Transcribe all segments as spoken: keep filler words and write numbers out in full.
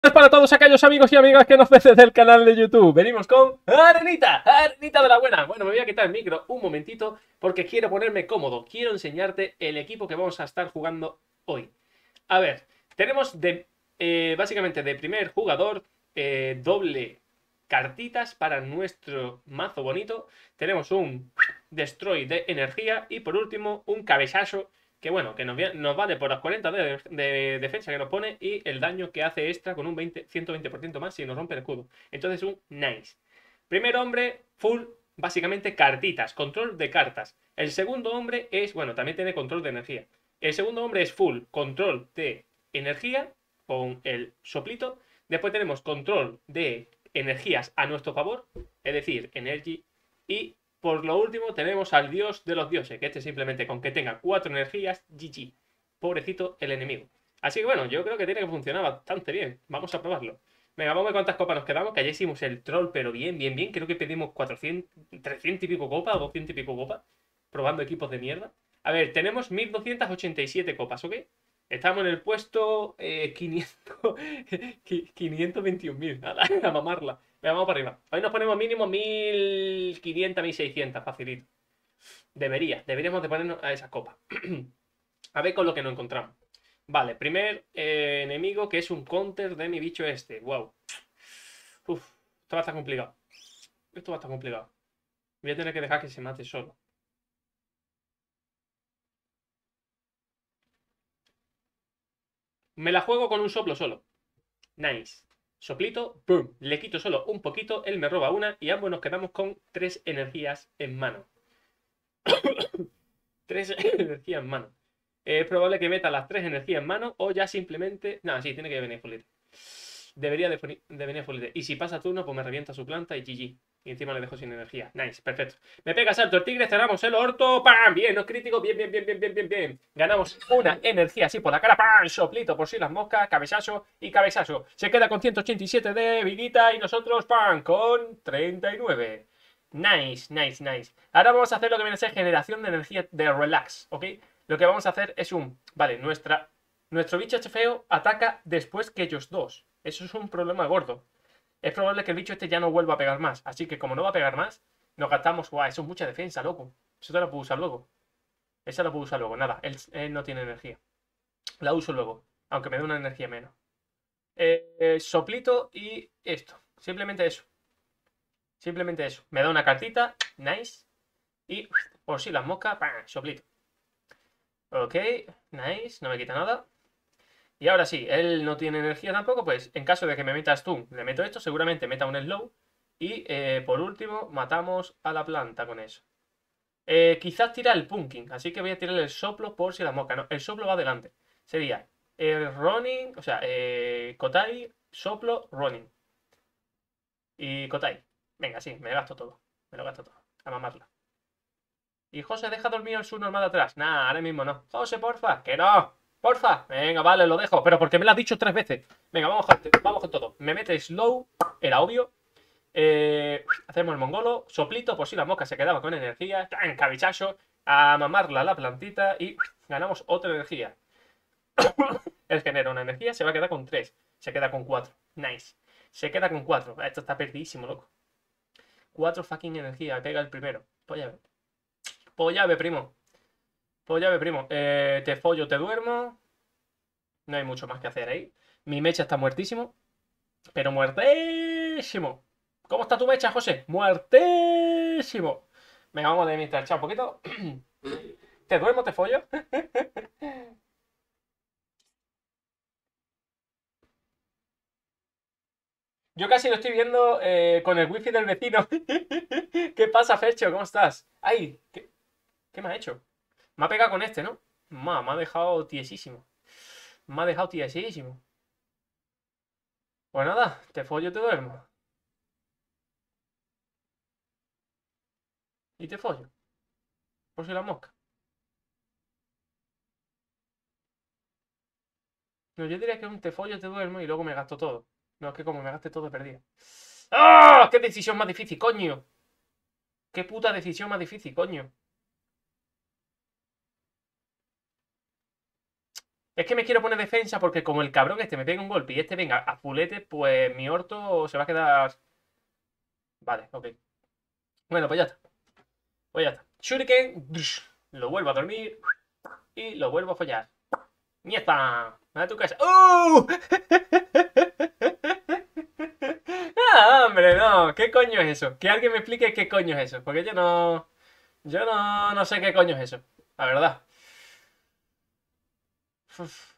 Para todos aquellos amigos y amigas que nos ven desde el canal de YouTube. Venimos con Arenita, Arenita de la buena. Bueno, me voy a quitar el micro un momentito porque quiero ponerme cómodo. Quiero enseñarte el equipo que vamos a estar jugando hoy. A ver, tenemos de, eh, básicamente de primer jugador eh, doble cartitas para nuestro mazo bonito. Tenemos un Destroy de energía y por último un Cabezazo que bueno, que nos, nos vale por las cuarenta de, de, defensa que nos pone y el daño que hace extra con un veinte, ciento veinte por ciento más si nos rompe el escudo. Entonces un nice. Primer hombre, full, básicamente cartitas, control de cartas. El segundo hombre es, bueno, también tiene control de energía. El segundo hombre es full, control de energía con el soplito. Después tenemos control de energías a nuestro favor, es decir, energy. Y por lo último tenemos al dios de los dioses, que este simplemente con que tenga cuatro energías, G G. Pobrecito el enemigo. Así que bueno, yo creo que tiene que funcionar bastante bien. Vamos a probarlo. Venga, vamos a ver cuántas copas nos quedamos, que ayer hicimos el troll, pero bien, bien, bien. Creo que pedimos cuatrocientos, trescientos y pico copas o doscientos y pico copas, probando equipos de mierda. A ver, tenemos mil doscientas ochenta y siete copas, ¿ok? Estamos en el puesto eh, quinientos, quinientos veintiún mil. A mamarla. Venga, vamos para arriba. Hoy nos ponemos mínimo mil quinientos, mil seiscientos, facilito. Debería, deberíamos de ponernos a esas copas. A ver con lo que nos encontramos. Vale, primer eh, enemigo que es un counter de mi bicho este. Wow. Uf, esto va a estar complicado. Esto va a estar complicado. Voy a tener que dejar que se mate solo. Me la juego con un soplo solo. Nice. Soplito, boom. Le quito solo un poquito, él me roba una y ambos nos quedamos con tres energías en mano. Tres energías en mano. Es probable que meta las tres energías en mano o ya simplemente... No, sí, tiene que venir Folite. Debería de, de venir Folite. Y si pasa turno, pues me revienta su planta y G G. Y encima le dejo sin energía. Nice, perfecto. Me pega salto el tigre, cerramos el orto. ¡Pam! Bien, no es crítico. Bien, bien, bien, bien, bien, bien, bien. Ganamos una energía así por la cara. ¡Pam! Soplito por si las moscas. Cabezazo y cabezazo. Se queda con ciento ochenta y siete de vidita y nosotros, ¡pam! Con treinta y nueve. Nice, nice, nice. Ahora vamos a hacer lo que viene a ser generación de energía de relax, ¿ok? Lo que vamos a hacer es un... Vale, nuestra, nuestro bicho este feo ataca después que ellos dos. Eso es un problema gordo. Es probable que el bicho este ya no vuelva a pegar más. Así que como no va a pegar más, nos gastamos... Guau, eso es mucha defensa, loco. Eso te lo puedo usar luego. Esa la puedo usar luego. Nada, él, él no tiene energía. La uso luego. Aunque me dé una energía menos. Eh, eh, soplito y esto. Simplemente eso. Simplemente eso. Me da una cartita. Nice. Y por si las moscas. ¡Pam! Soplito. Ok. Nice. No me quita nada. Y ahora sí, él no tiene energía tampoco, pues en caso de que me meta stun, le meto esto, seguramente meta un slow. Y eh, por último, matamos a la planta con eso. Eh, quizás tira el pumpkin, así que voy a tirar el soplo por si la mosca. No, el soplo va adelante. Sería el running, o sea, eh, Kotai, soplo, running. Y Kotai. Venga, sí, me gasto todo. Me lo gasto todo. A mamarla. Y José, deja dormir el subnormal atrás. Nah, ahora mismo no. José, porfa, que no. Porfa. Venga, vale, lo dejo. Pero porque me lo has dicho tres veces. Venga, vamos, vamos con todo. Me mete slow. Era obvio. Eh, hacemos el mongolo. Soplito, por si la mosca se quedaba con energía. Tan cabezazo. A mamarla la plantita. Y ganamos otra energía. Él genera una energía. Se va a quedar con tres. Se queda con cuatro. Nice. Se queda con cuatro. Esto está perdidísimo, loco. Cuatro fucking energía. Pega el primero. Pues ya ve. Pues ya ve, primo. Pues ya ve, primo. Eh, te follo, te duermo. No hay mucho más que hacer ahí. Mi mecha está muertísimo. Pero muertísimo. ¿Cómo está tu mecha, José? Muertísimo. Venga, vamos a administrar un poquito. ¿Te duermo, te follo? Yo casi lo estoy viendo eh, con el wifi del vecino. ¿Qué pasa, Fercho? ¿Cómo estás? ¡Ay! ¿Qué, ¿Qué me ha hecho? Me ha pegado con este, ¿no? Ma, me ha dejado tiesísimo. Me ha dejado tiesísimo. Pues nada, te follo, te duermo. Y te follo. Por si la mosca. No, yo diría que un te follo, te duermo y luego me gasto todo. No, es que como me gaste todo, he perdido. ¡Ah! ¡Qué decisión más difícil, coño! ¡Qué puta decisión más difícil, coño! Es que me quiero poner defensa porque como el cabrón este me pega un golpe y este venga a fulete, pues mi orto se va a quedar... Vale, ok. Bueno, pues ya está. Pues ya está. Shuriken, lo vuelvo a dormir y lo vuelvo a follar. ¡Nieta! ¡A tu casa! ¡Uh! ¡Ah, hombre, no! ¿Qué coño es eso? Que alguien me explique qué coño es eso. Porque yo no... Yo no, no sé qué coño es eso. La verdad. Uf.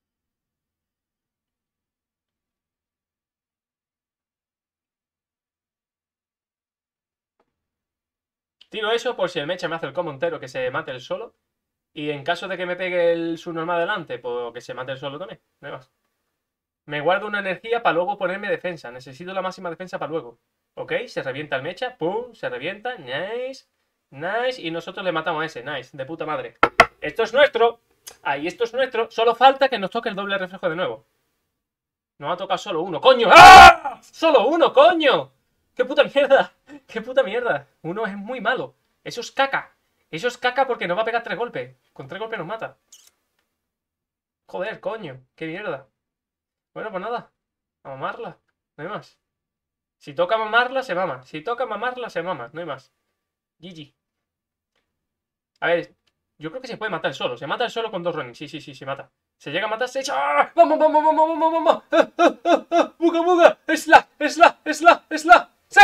Tiro eso por si el mecha me hace el combo entero que se mate el solo. Y en caso de que me pegue el subnormal adelante, pues que se mate el solo también. No hay más. Me guardo una energía para luego ponerme defensa. Necesito la máxima defensa para luego. ¿Ok? Se revienta el mecha. ¡Pum! Se revienta. Nice. Nice. Y nosotros le matamos a ese. Nice. De puta madre. Esto es nuestro. Ahí, esto es nuestro. Solo falta que nos toque el doble reflejo de nuevo. Nos ha tocado solo uno. ¡Coño! ¡Ah! ¡Solo uno, coño! ¡Qué puta mierda! ¡Qué puta mierda! Uno es muy malo. Eso es caca. Eso es caca porque nos va a pegar tres golpes. Con tres golpes nos mata. Joder, coño. ¡Qué mierda! Bueno, pues nada. A mamarla. No hay más. Si toca mamarla, se mama. Si toca mamarla, se mama. No hay más. G G. A ver, yo creo que se puede matar solo. Se mata el solo con dos running. Sí, sí, sí, se mata. Se llega a matar, se echa. ¡Ah! ¡Vamos, vamos, vamos, vamos, vamos! ¡Ah, ah, ah, ah! ¡Buga, buga! ¡Esla, esla, esla, esla! ¡Sí!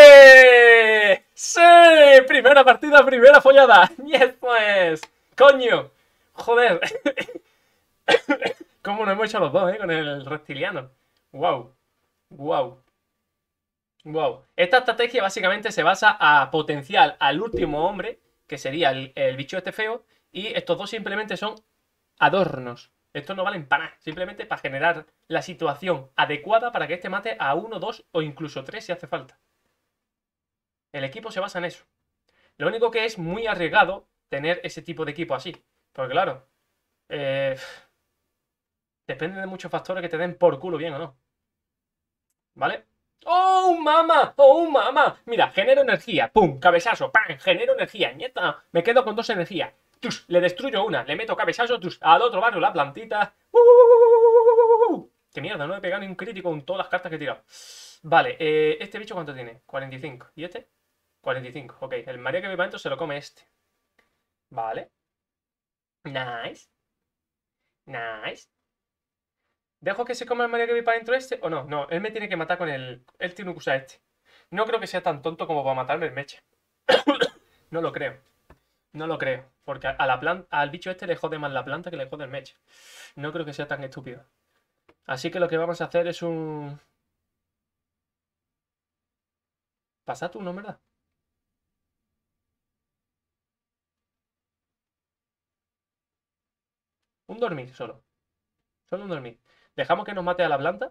¡Sí! Primera partida, primera follada. ¡Yes, pues! ¡Coño! Joder. ¿Cómo nos hemos hecho los dos, eh? Con el reptiliano. Wow. Wow. Wow. Esta estrategia básicamente se basa a potenciar al último hombre, que sería el, el bicho este feo, y estos dos simplemente son adornos. Estos no valen para nada, simplemente para generar la situación adecuada para que este mate a uno, dos o incluso tres si hace falta. El equipo se basa en eso. Lo único que es muy arriesgado tener ese tipo de equipo así. Porque claro, eh, depende de muchos factores que te den por culo bien o no. ¿Vale? ¡Oh, mamá! ¡Oh, mamá! Mira, genero energía. ¡Pum! Cabezazo. ¡Pam! Genero energía. ¡Nieta! Me quedo con dos energías. ¡Tus! Le destruyo una. Le meto cabezazo. ¡Tus! Al otro barrio la plantita. ¡Uh, uh, uh, uh, uh! ¡Qué mierda! No he pegado ni un crítico con todas las cartas que he tirado. Vale, eh, ¿este bicho cuánto tiene? cuarenta y cinco. ¿Y este? cuarenta y cinco. Ok, el María que viva dentro se lo come este. Vale. Nice. Nice. ¿Dejo que se coma el María que viva dentro este o no? No, él me tiene que matar con el... Él tiene que usar este. No creo que sea tan tonto como para matarme el meche. No lo creo. No lo creo. Porque a la planta, al bicho este le jode más la planta que le jode el meche. No creo que sea tan estúpido. Así que lo que vamos a hacer es un... Pasa tú, ¿no? ¿Verdad? Un dormir solo. Solo un dormir. Dejamos que nos mate a la planta.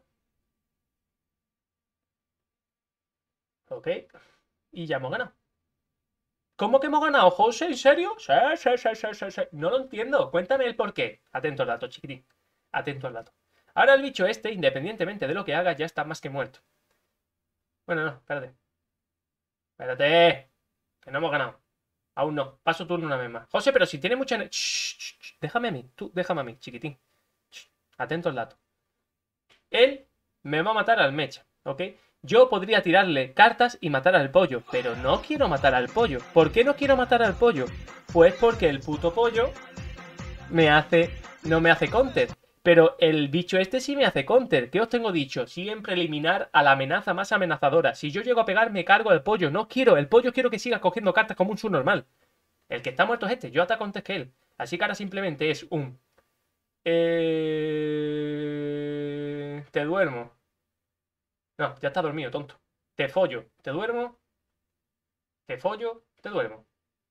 Ok. Y ya hemos ganado. ¿Cómo que hemos ganado, José? ¿En serio? Sí, sí, sí, sí, sí, sí. No lo entiendo. Cuéntame el por qué. Atento al dato, chiquitín. Atento al dato. Ahora el bicho este, independientemente de lo que haga, ya está más que muerto. Bueno, no, espérate. Espérate. Que no hemos ganado. Aún no. Paso turno una vez más. José, pero si tiene mucha... Déjame a mí. Tú, déjame a mí, chiquitín. Atento al dato. Él me va a matar al mecha, ¿ok? Yo podría tirarle cartas y matar al pollo, pero no quiero matar al pollo. ¿Por qué no quiero matar al pollo? Pues porque el puto pollo me hace... no me hace counter. Pero el bicho este sí me hace counter. ¿Qué os tengo dicho? Siempre eliminar a la amenaza más amenazadora. Si yo llego a pegar, me cargo al pollo. No quiero. El pollo quiero que siga cogiendo cartas como un subnormal. El que está muerto es este. Yo ataco antes que él. Así que ahora simplemente es un... Eh... Te duermo. No, ya está dormido, tonto. Te follo. Te duermo. Te follo. Te duermo.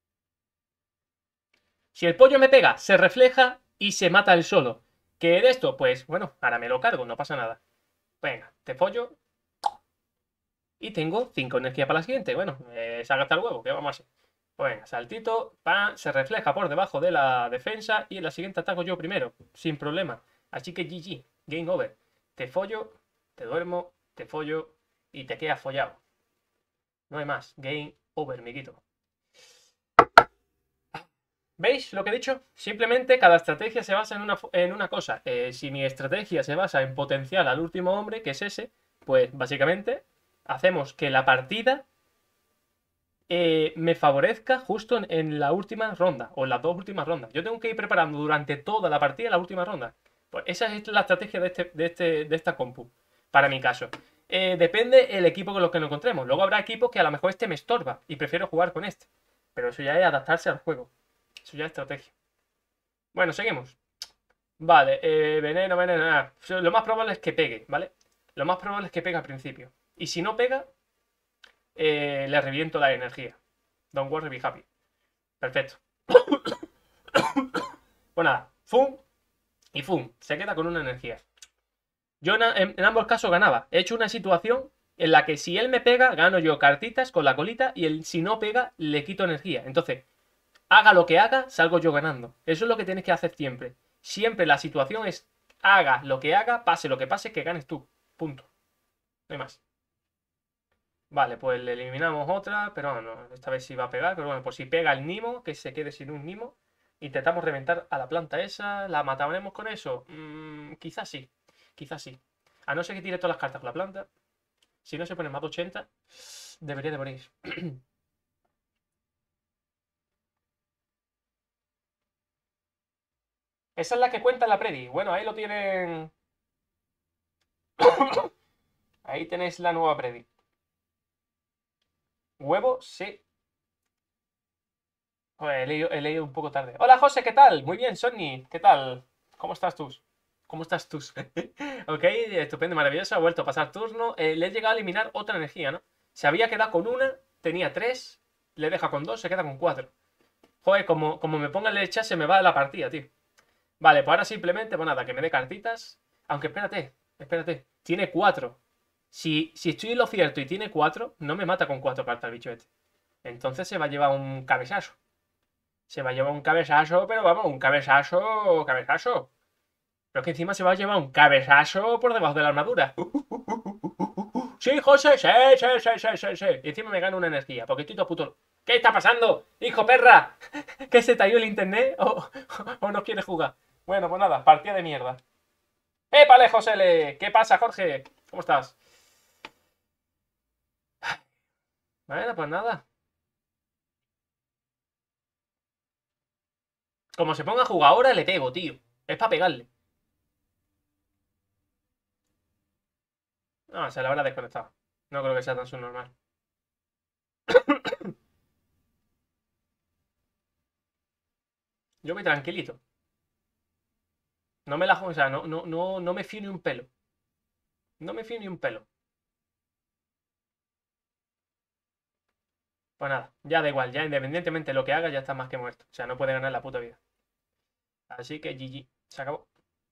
Si el pollo me pega, se refleja y se mata él solo. ¿Qué de esto? Pues bueno, ahora me lo cargo, no pasa nada. Venga, te follo. Y tengo cinco energía para la siguiente. Bueno, eh, se ha gastado el huevo, ¿qué vamos a hacer? Pues venga, saltito, pan, se refleja por debajo de la defensa y en la siguiente ataco yo primero, sin problema. Así que G G, game over. Te follo, te duermo, te follo y te quedas follado. No hay más, game over, miguito. ¿Veis lo que he dicho? Simplemente cada estrategia se basa en una, en una cosa. Eh, si mi estrategia se basa en potenciar al último hombre, que es ese, pues básicamente hacemos que la partida eh, me favorezca justo en, en la última ronda o en las dos últimas rondas. Yo tengo que ir preparando durante toda la partida la última ronda. Pues esa es la estrategia de, este, de, este, de esta compu, para mi caso. Eh, depende el equipo con los que nos encontremos. Luego habrá equipos que a lo mejor este me estorba y prefiero jugar con este. Pero eso ya es adaptarse al juego. Eso ya es estrategia. Bueno, seguimos. Vale, eh, veneno, veneno. Nada. Lo más probable es que pegue, ¿vale? Lo más probable es que pegue al principio. Y si no pega, eh, le reviento la energía. Don't worry, be happy. Perfecto. Pues nada, fum y fum. Se queda con una energía. Yo en, en ambos casos ganaba. He hecho una situación en la que si él me pega, gano yo cartitas con la colita y él, si no pega, le quito energía. Entonces, haga lo que haga, salgo yo ganando. Eso es lo que tienes que hacer siempre. Siempre la situación es haga lo que haga, pase lo que pase, que ganes tú. Punto. No hay más. Vale, pues le eliminamos otra, pero no, esta vez sí va a pegar. Pero bueno, pues si pega el Nimo, que se quede sin un Nimo. Intentamos reventar a la planta esa. ¿La mataremos con eso? Mm, quizás sí. Quizás sí. A no ser que tire todas las cartas con la planta. Si no se pone más de ochenta, debería de morir. Esa es la que cuenta en la Predi. Bueno, ahí lo tienen. Ahí tenéis la nueva Predi. Huevo, sí. Joder, he leído, he leído un poco tarde. Hola, José, ¿qué tal? Muy bien, Sonny, ¿qué tal? ¿Cómo estás tú? ¿Cómo estás tú? Ok, estupendo, maravilloso. Ha vuelto a pasar turno. Eh, le he llegado a eliminar otra energía, ¿no? Se había quedado con una, tenía tres, le deja con dos, se queda con cuatro. Joder, como, como me ponga en el chat se me va la partida, tío. Vale, pues ahora simplemente, pues nada, que me dé cartitas. Aunque espérate, espérate. Tiene cuatro. Si, si estoy en lo cierto y tiene cuatro, no me mata con cuatro cartas el bicho este. Entonces se va a llevar un cabezazo. Se va a llevar un cabezazo, pero vamos, un cabezazo, cabezazo. Pero es que encima se va a llevar un cabezazo por debajo de la armadura. Sí, José, sí, sí, sí, sí, sí, sí. Y encima me gana una energía, porque estoy todo puto. ¿Qué está pasando? ¡Hijo perra! ¿Que se te ha ido el internet o, o no quieres jugar? Bueno, pues nada, partida de mierda. ¡Épale, José! Le! ¿Qué pasa, Jorge? ¿Cómo estás? Bueno, pues nada. Como se ponga a jugar ahora, le pego, tío. Es para pegarle. No, se la habrá desconectado. No creo que sea tan subnormal. Yo voy tranquilito. No me la juego, o sea, no, no, no, no me fío ni un pelo. No me fío ni un pelo. Pues nada, ya da igual, ya independientemente de lo que haga, ya está más que muerto. O sea, no puede ganar la puta vida. Así que G G, se acabó.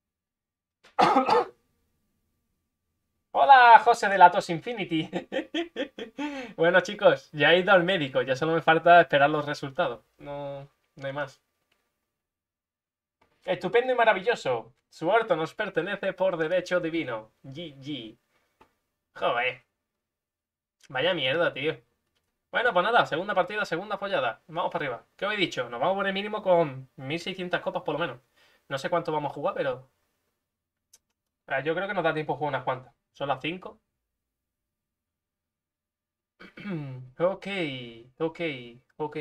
Hola, José de la Tos Infinity. Bueno, chicos, ya he ido al médico, ya solo me falta esperar los resultados. No, no hay más. Estupendo y maravilloso. Su orto nos pertenece por derecho divino. G G. Joder. Vaya mierda, tío. Bueno, pues nada, segunda partida, segunda follada. Vamos para arriba. ¿Qué os he dicho? Nos vamos a poner mínimo con mil seiscientas copas por lo menos. No sé cuánto vamos a jugar, pero eh, yo creo que nos da tiempo a jugar unas cuantas. Son las cinco. Ok, ok, ok.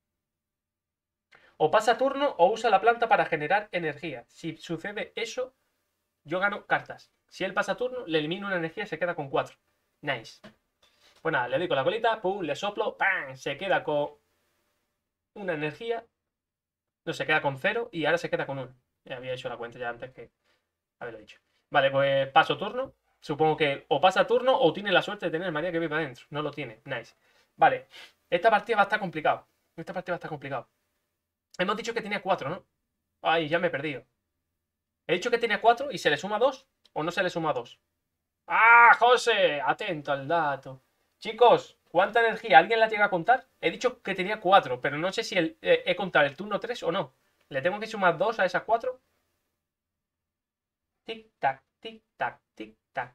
O pasa turno o usa la planta para generar energía. Si sucede eso, yo gano cartas. Si él pasa turno, le elimino una energía y se queda con cuatro. Nice. Pues nada, le doy con la colita, pum, le soplo, ¡pam! Se queda con una energía. No, se queda con cero y ahora se queda con uno. Ya había hecho la cuenta ya antes que haberlo dicho. Vale, pues paso turno. Supongo que o pasa turno o tiene la suerte de tener María que vive adentro. No lo tiene. Nice. Vale. Esta partida va a estar complicado. Esta partida va a estar complicado. Hemos dicho que tenía cuatro, ¿no? Ay, ya me he perdido. He dicho que tenía cuatro y se le suma dos o no se le suma dos. ¡Ah, José! Atento al dato. Chicos, ¿cuánta energía? ¿Alguien la llega a contar? He dicho que tenía cuatro, pero no sé si el, eh, he contado el turno tres o no. ¿Le tengo que sumar dos a esas cuatro? Tic, tac, tic, tac, tic, tac.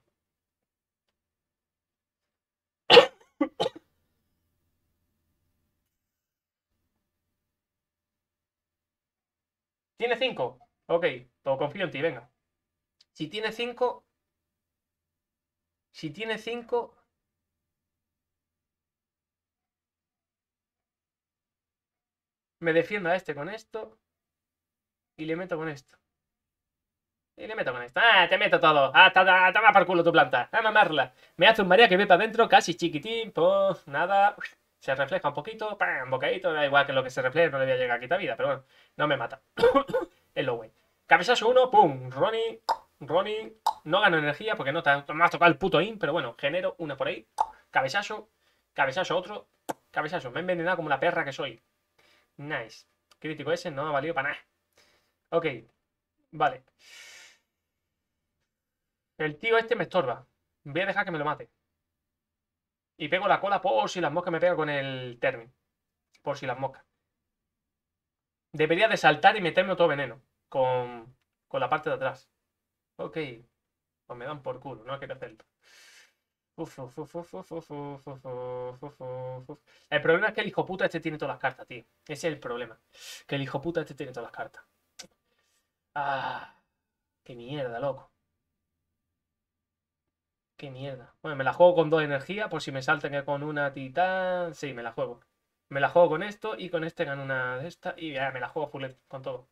¿Tiene cinco? Ok, todo confío en ti, venga. Si tiene cinco... Si tiene cinco... Me defiendo a este con esto. Y le meto con esto. Y le meto con esto. ¡Ah, te meto todo! ¡Ah, toma, toma por culo tu planta! ¡A mamarla! Me hace un María que ve para adentro, casi chiquitín. Pues nada. Se refleja un poquito. ¡Pam! Bocadito. Da igual que lo que se refleje, no le voy a llegar a quitar vida. Pero bueno, no me mata. Es lo güey. Cabezazo uno. ¡Pum! Ronnie. Ronnie. No gano energía porque no te me has tocado el puto in. Pero bueno, genero una por ahí. Cabezazo. Cabezazo otro. Cabezazo. Me he envenenado como la perra que soy. Nice. Crítico ese no ha valido para nada. Ok. Vale. El tío este me estorba. Voy a dejar que me lo mate. Y pego la cola por si las moscas me pegan con el Termin. Por si las moscas. Debería de saltar y meterme otro veneno. Con, con la parte de atrás. Ok. Pues me dan por culo. No quiero hacerlo. Uf, uf, uf, uf, uf, uf, uf, uf, uf, uf, uf. El problema es que el hijo puta este tiene todas las cartas, tío. Ese es el problema. Que el hijo puta este tiene todas las cartas. Ah. Qué mierda, loco. Qué mierda. Bueno, me la juego con dos energías por si me saltan que con una titán. Sí, me la juego. Me la juego con esto y con este gano una de estas y ya me la juego full con todo.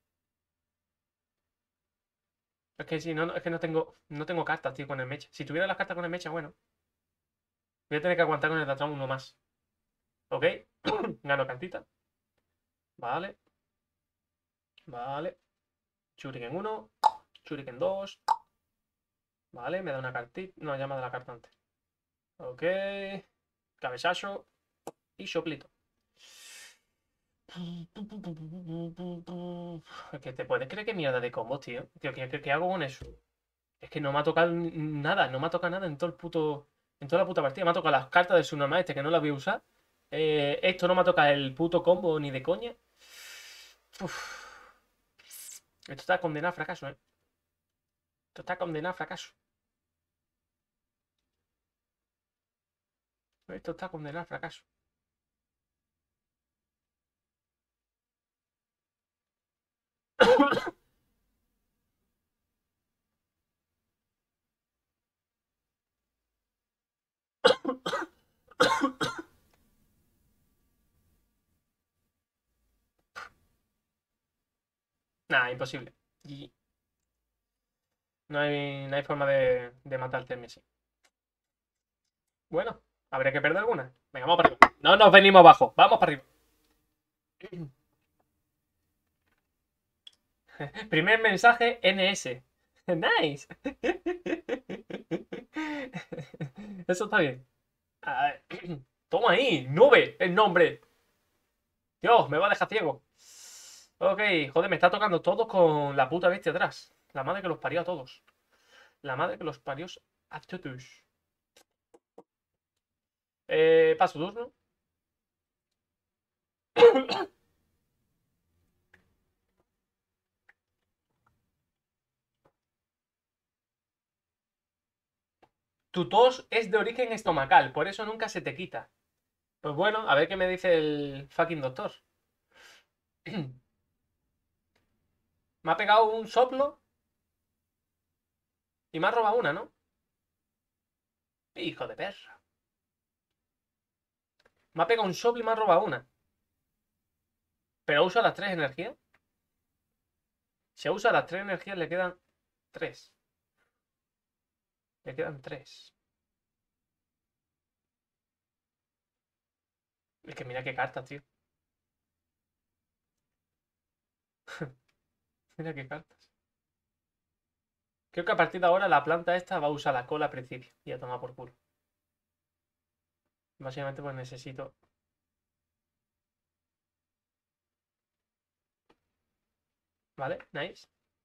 Es que si no, no- es que no tengo, no tengo cartas, tío, con el mecha. Si tuviera las cartas con el mecha, bueno. Voy a tener que aguantar con el Datram uno más. ¿Ok? Gano cartita. Vale. Vale. Shuriken uno. Shuriken dos. Vale, me da una cartita. No, ya me da la carta antes. Ok. Cabezazo. Y soplito. Es que te puedes creer que mierda de combos, tío. Tío, ¿qué, qué- qué hago con eso? Es que no me ha tocado n- nada, no me ha tocado nada en todo el puto. En toda la puta partida. Me ha tocado las cartas de Tsunama este que no las voy a usar. Eh, esto no me ha tocado el puto combo ni de coña. Uf. Esto está condenado a fracaso, eh. Esto está condenado a fracaso. Esto está condenado a fracaso. Nada, imposible. Y no hay, no hay forma de, de matarte en así. Bueno, habría que perder alguna. Venga, vamos para arriba. No nos venimos abajo. Vamos para arriba. Primer mensaje N S. Nice. Eso está bien. A ver. Toma ahí, nube, el nombre. Dios, me va a dejar ciego. Ok, joder, me está tocando todo con la puta bestia atrás. La madre que los parió a todos. La madre que los parió a todos. Eh, paso turno. Tu tos es de origen estomacal, por eso nunca se te quita. Pues bueno, a ver qué me dice el fucking doctor. Me ha pegado un soplo y me ha robado una, ¿no? Hijo de perra. Me ha pegado un soplo y me ha robado una. Pero usa las tres energías. Si usa las tres energías, le quedan tres. Le quedan tres. Es que mira qué cartas, tío. Mira qué cartas. Creo que a partir de ahora la planta esta va a usar la cola al principio. Y a tomar por culo. Básicamente pues necesito... ¿Vale? Nice.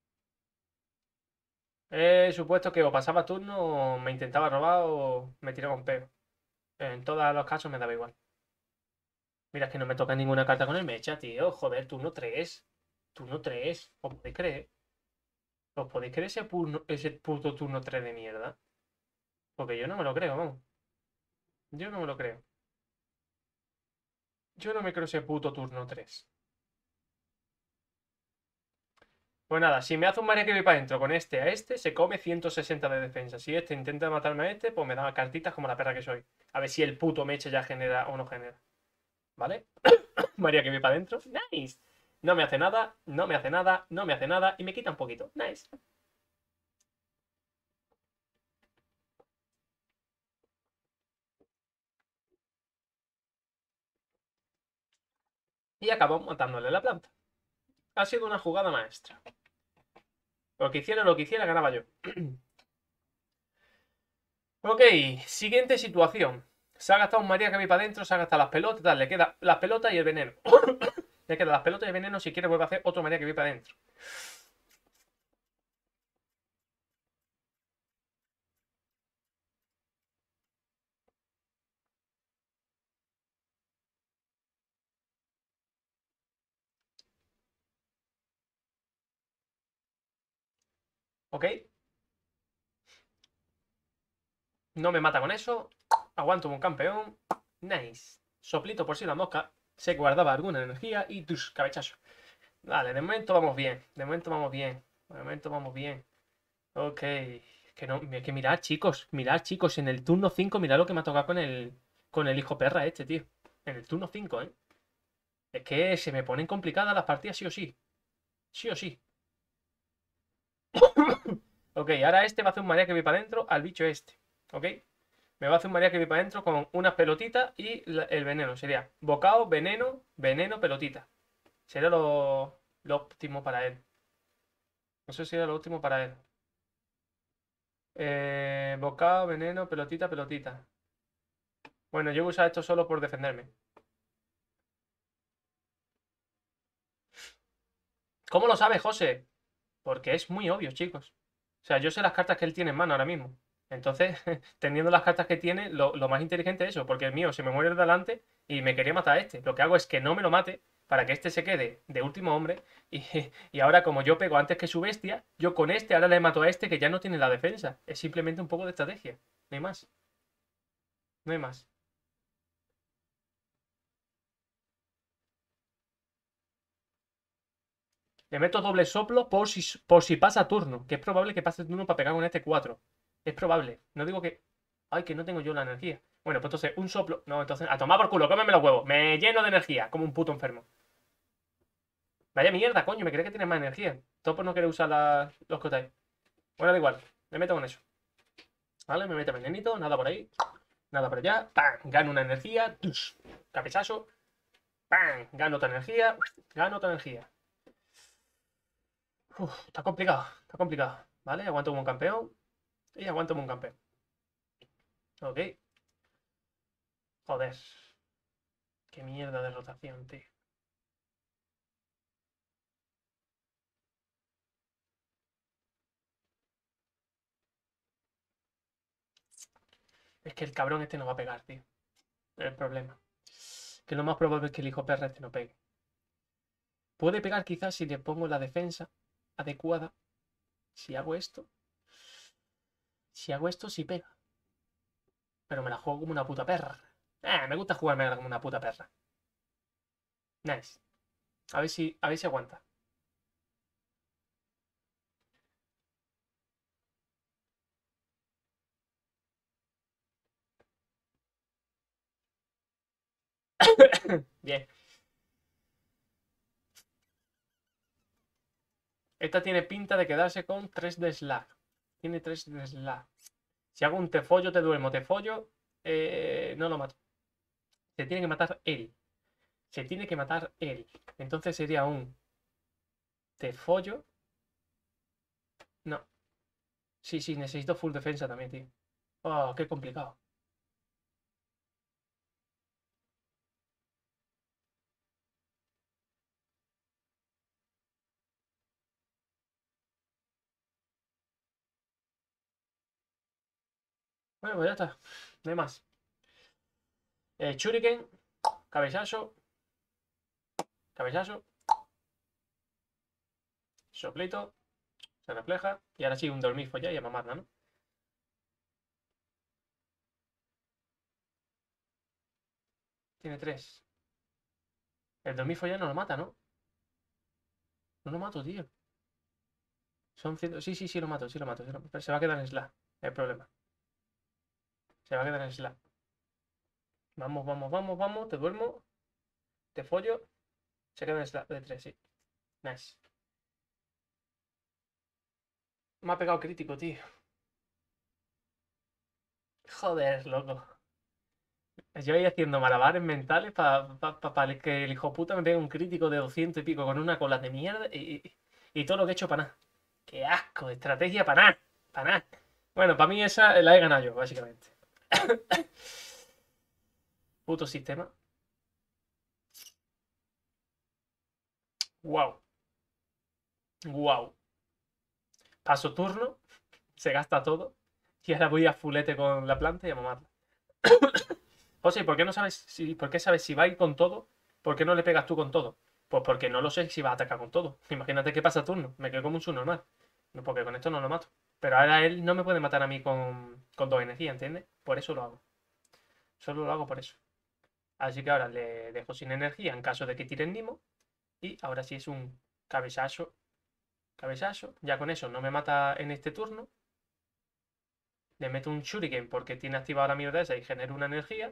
He supuesto que o pasaba turno o me intentaba robar o me tiraba un peo. En todos los casos me daba igual. Mira, es que no me toca ninguna carta con el mecha, tío. Joder, turno tres. Turno tres. ¿Os podéis creer? ¿Os podéis creer ese, purno- ese puto turno tres de mierda? Porque yo no me lo creo, vamos. Yo no me lo creo. Yo no me creo ese puto turno tres. Pues nada, si me hace un María que voy para adentro con este a este, se come ciento sesenta de defensa. Si este intenta matarme a este, pues me da cartitas como la perra que soy. A ver si el puto meche ya genera o no genera. ¿Vale? María que voy para adentro. Nice. No me hace nada, no me hace nada, no me hace nada y me quita un poquito. Nice. Y acabó matándole la planta. Ha sido una jugada maestra. Lo que hiciera, lo que hiciera, ganaba yo. Ok, siguiente situación. Se ha gastado un María que va para adentro, se ha gastado las pelotas, tal, le queda las pelotas y el veneno. Le queda las pelotas y el veneno, si quiere vuelve a hacer otro María que va para adentro. Ok, no me mata con eso. Aguanto como un campeón. Nice. Soplito por si la mosca se guardaba alguna energía y tus cabechazo. Vale, de momento vamos bien. De momento vamos bien. De momento vamos bien. Ok. Que no, que mirad, chicos. Mirad, chicos. En el turno cinco, mirad lo que me ha tocado con el. Con el hijo perra este, tío. En el turno cinco, ¿eh? Es que se me ponen complicadas las partidas sí o sí. Sí o sí. Ok, ahora este va a hacer un marea que voy para adentro al bicho este. Ok. Me va a hacer un María que vi para adentro con unas pelotitas y el veneno. Sería bocado, veneno, veneno, pelotita. Sería lo, lo óptimo para él. Eso sería lo último para él. Eh, bocado, veneno, pelotita, pelotita. Bueno, yo voy a usar esto solo por defenderme. ¿Cómo lo sabe José? Porque es muy obvio, chicos. O sea, yo sé las cartas que él tiene en mano ahora mismo. Entonces, teniendo las cartas que tiene, lo, lo más inteligente es eso, porque el mío se me muere de delante y me quería matar a este. Lo que hago es que no me lo mate para que este se quede de último hombre. Y, y ahora, como yo pego antes que su bestia, yo con este ahora le mato a este que ya no tiene la defensa. Es simplemente un poco de estrategia. No hay más. No hay más. Le meto doble soplo por si, por si pasa turno. Que es probable que pase turno para pegar con este cuatro. Es probable. No digo que. Ay, que no tengo yo la energía. Bueno, pues entonces un soplo. No, entonces. A tomar por culo, cómeme los huevos. Me lleno de energía, como un puto enfermo. Vaya mierda, coño, me cree que tiene más energía. Todo por no querer usar la- los cotais. Bueno, da igual. Me meto con eso. ¿Vale? Me meto venenito, nada por ahí. Nada por allá. ¡Pam! Gano una energía. ¡Tush! Cabezazo. ¡Pam! Gano otra energía. Gano otra energía. Uf, está complicado. Está complicado. ¿Vale? Aguanto como un campeón. Y aguanto como un campeón. Ok. Joder. Qué mierda de rotación, tío. Es que el cabrón este no va a pegar, tío. Es el problema. Que lo más probable es que el hijo perra este no pegue. Puede pegar quizás si le pongo la defensa adecuada. Si hago esto. Si hago esto, sí pega. Pero me la juego como una puta perra. Eh, me gusta jugarme como una puta perra. Nice. A ver si, a ver si aguanta. Bien. Esta tiene pinta de quedarse con tres de slag. Tiene tres de slag. Si hago un te follo, te duermo, te follo, eh, no lo mato. Se tiene que matar él. Se tiene que matar él. Entonces sería un te follo. No. Sí, sí, necesito full defensa también, tío. Oh, qué complicado. Bueno, pues ya está. No hay más. Eh, Shuriken, cabezazo, cabezazo, soplito, se refleja. Y ahora sí, un dormifo ya y a mamarla, ¿no? Tiene tres. El dormifo ya no lo mata, ¿no? No lo mato, tío. Son cien... Sí, sí, sí, lo mato, sí lo mato. Sí lo... Pero se va a quedar en slack. El problema. Se va a quedar en slack. Vamos, vamos, vamos, vamos. Te duermo. Te follo. Se queda en slack de tres, sí. Nice. Me ha pegado crítico, tío. Joder, loco. Yo ahí haciendo malabares mentales para pa, pa, pa que el hijo puta me pegue un crítico de doscientos y pico con una cola de mierda y, y, y todo lo que he hecho para nada. ¡Qué asco! Estrategia para nada. Para nada. Bueno, para mí esa la he ganado yo, básicamente. Puto sistema. Wow. Wow. Paso turno. Se gasta todo. Y ahora voy a fulete con la planta y a mamarla. José, ¿por qué no sabes si, por qué sabes si va a ir con todo? ¿Por qué no le pegas tú con todo? Pues porque no lo sé si va a atacar con todo. Imagínate que pasa turno, me quedo como un subnormal. No, porque con esto no lo mato. Pero ahora él no me puede matar a mí con, con dos energías, ¿entiendes? Por eso lo hago. Solo lo hago por eso. Así que ahora le dejo sin energía en caso de que tire el Nimo. Y ahora sí es un cabezazo. Cabezazo. Ya con eso no me mata en este turno. Le meto un Shuriken porque tiene activada la mierda esa y genera una energía.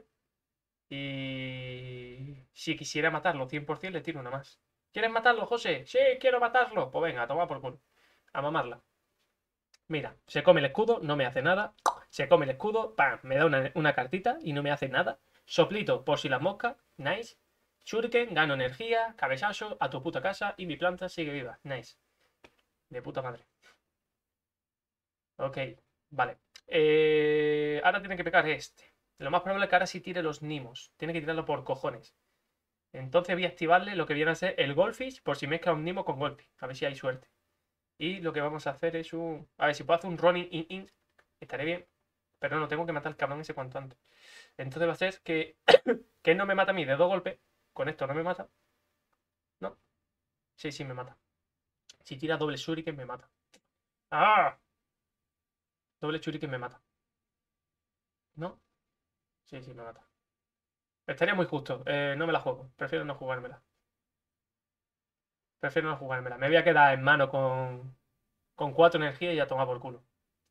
Y si quisiera matarlo cien por ciento, le tiro una más. ¿Quieres matarlo, José? Sí, quiero matarlo. Pues venga, toma por culo. A mamarla. Mira, se come el escudo, no me hace nada. Se come el escudo, ¡pam! Me da una, una cartita y no me hace nada. Soplito, por si las moscas. Nice. Shuriken, gano energía. Cabezazo, a tu puta casa. Y mi planta sigue viva. Nice. De puta madre. Ok, vale. Eh, ahora tiene que pegar este. Lo más probable es que ahora sí tire los Nimos. Tiene que tirarlo por cojones. Entonces voy a activarle lo que viene a ser el Goldfish por si mezcla un Nimo con Goldfish. A ver si hay suerte. Y lo que vamos a hacer es un... A ver, si puedo hacer un Running in in, estaré bien. Pero no, tengo que matar al cabrón ese cuanto antes. Entonces va a ser que... que él no me mata a mí de dos golpes. Con esto no me mata. ¿No? Sí, sí, me mata. Si tira doble shuriken me mata. ¡Ah! Doble shuriken me mata. ¿No? Sí, sí, me mata. Estaría muy justo. Eh, no me la juego. Prefiero no jugármela. Prefiero no jugármela. Me voy a quedar en mano con... Con cuatro energías y ya toma por culo.